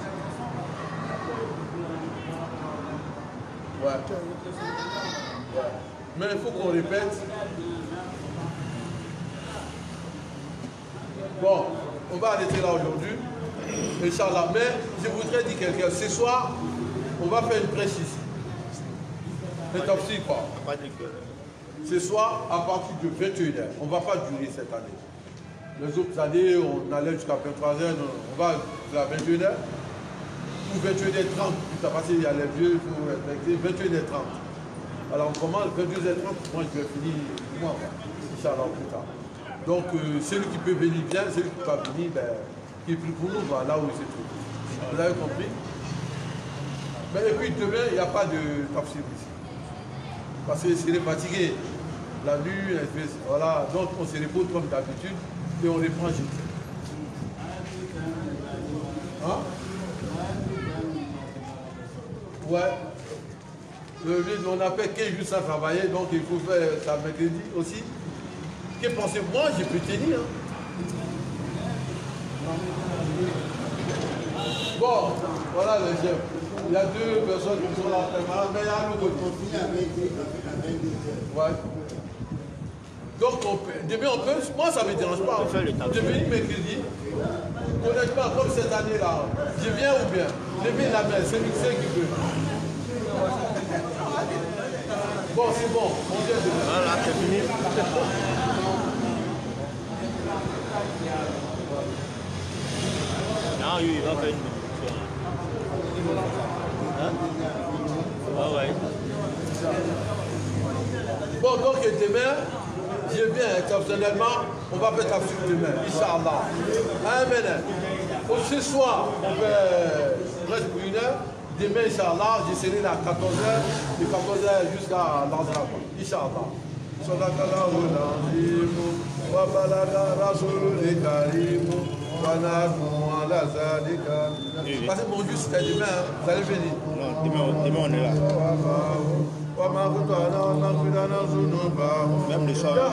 Ouais. Ouais. Mais il faut qu'on répète. Bon, on va arrêter là aujourd'hui. Inch'Allah. Mais je voudrais dire quelque chose. Ce soir, on va faire une prêche ici. Le tafsir quoi. Ce soir, à partir de vingt et une heures, on ne va pas durer cette année. Les autres années, on allait jusqu'à vingt-trois heures, on va jusqu'à vingt et une heures. Ou vingt et une heures trente, parce qu'il y a les vieux, il faut respecter, vingt et une heures trente. Alors on commence vingt-deux heures trente, moi je vais finir, moi, Inch'Allah, plus tard. Donc euh, celui qui peut venir bien, celui qui ne peut pas venir, ben, qui est plus pour nous, va là où il se trouve. Vous avez compris? Mais, et puis demain, il n'y a pas de tafsir ici. Parce que c'est fatigué. La nuit, voilà, donc on se repose comme d'habitude et on reprend jeudi. Hein? Ouais. Le, on a fait quinze jours sans travailler, donc il faut faire ça mercredi aussi. Que pensez-vous? Moi, je peux tenir. Hein. Bon, voilà le chef. Il y a deux personnes qui sont là, mais il y a un autre. Ouais. Donc, on peut, demain, on peut, moi, ça ne me dérange pas. Demain, mercredi, honnêtement, comme cette année-là, je viens ou bien, levez la main, c'est mixé qui veut. Bon, c'est bon, on vient demain. Voilà, c'est fini. Non, oui, il va faire une émission. Hein? Ah ouais. Bon, donc demain, je viens exceptionnellement, on va faire ta suite demain, Inch'Allah. Amen. Ce soir, on fait presque une heure. Demain, Inch'Allah, je serai là à quatorze heures, de quatorze heures jusqu'à l'Azra. Inch'Allah. Sadakallahu al-azim, wa balaga rasulul karim, wa nahnu ala zalika. Parce que mon Dieu, c'était demain, hein. Vous allez venir. Non, demain, demain on est là. Même le soir.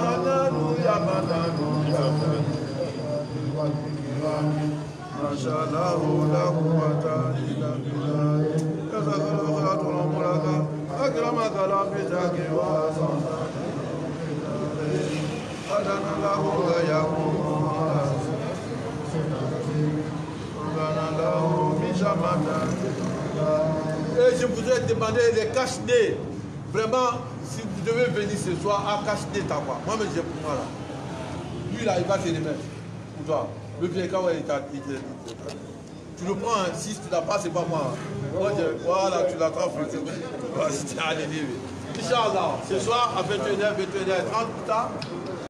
Et je voudrais demander les cache-nez. Vraiment, si vous devez venir ce soir, à cache-nez ta voix. Moi, mais j'ai pour moi là. Lui là, il va te les mettre. Pour toi. Le vieux quand il t'a dit. Tu le prends, hein. Si tu l'as pas, c'est pas moi. Moi je, voilà, tu l'attrapes. Inch'Allah, ce soir à vingt et une heures, vingt et une heures trente plus tard.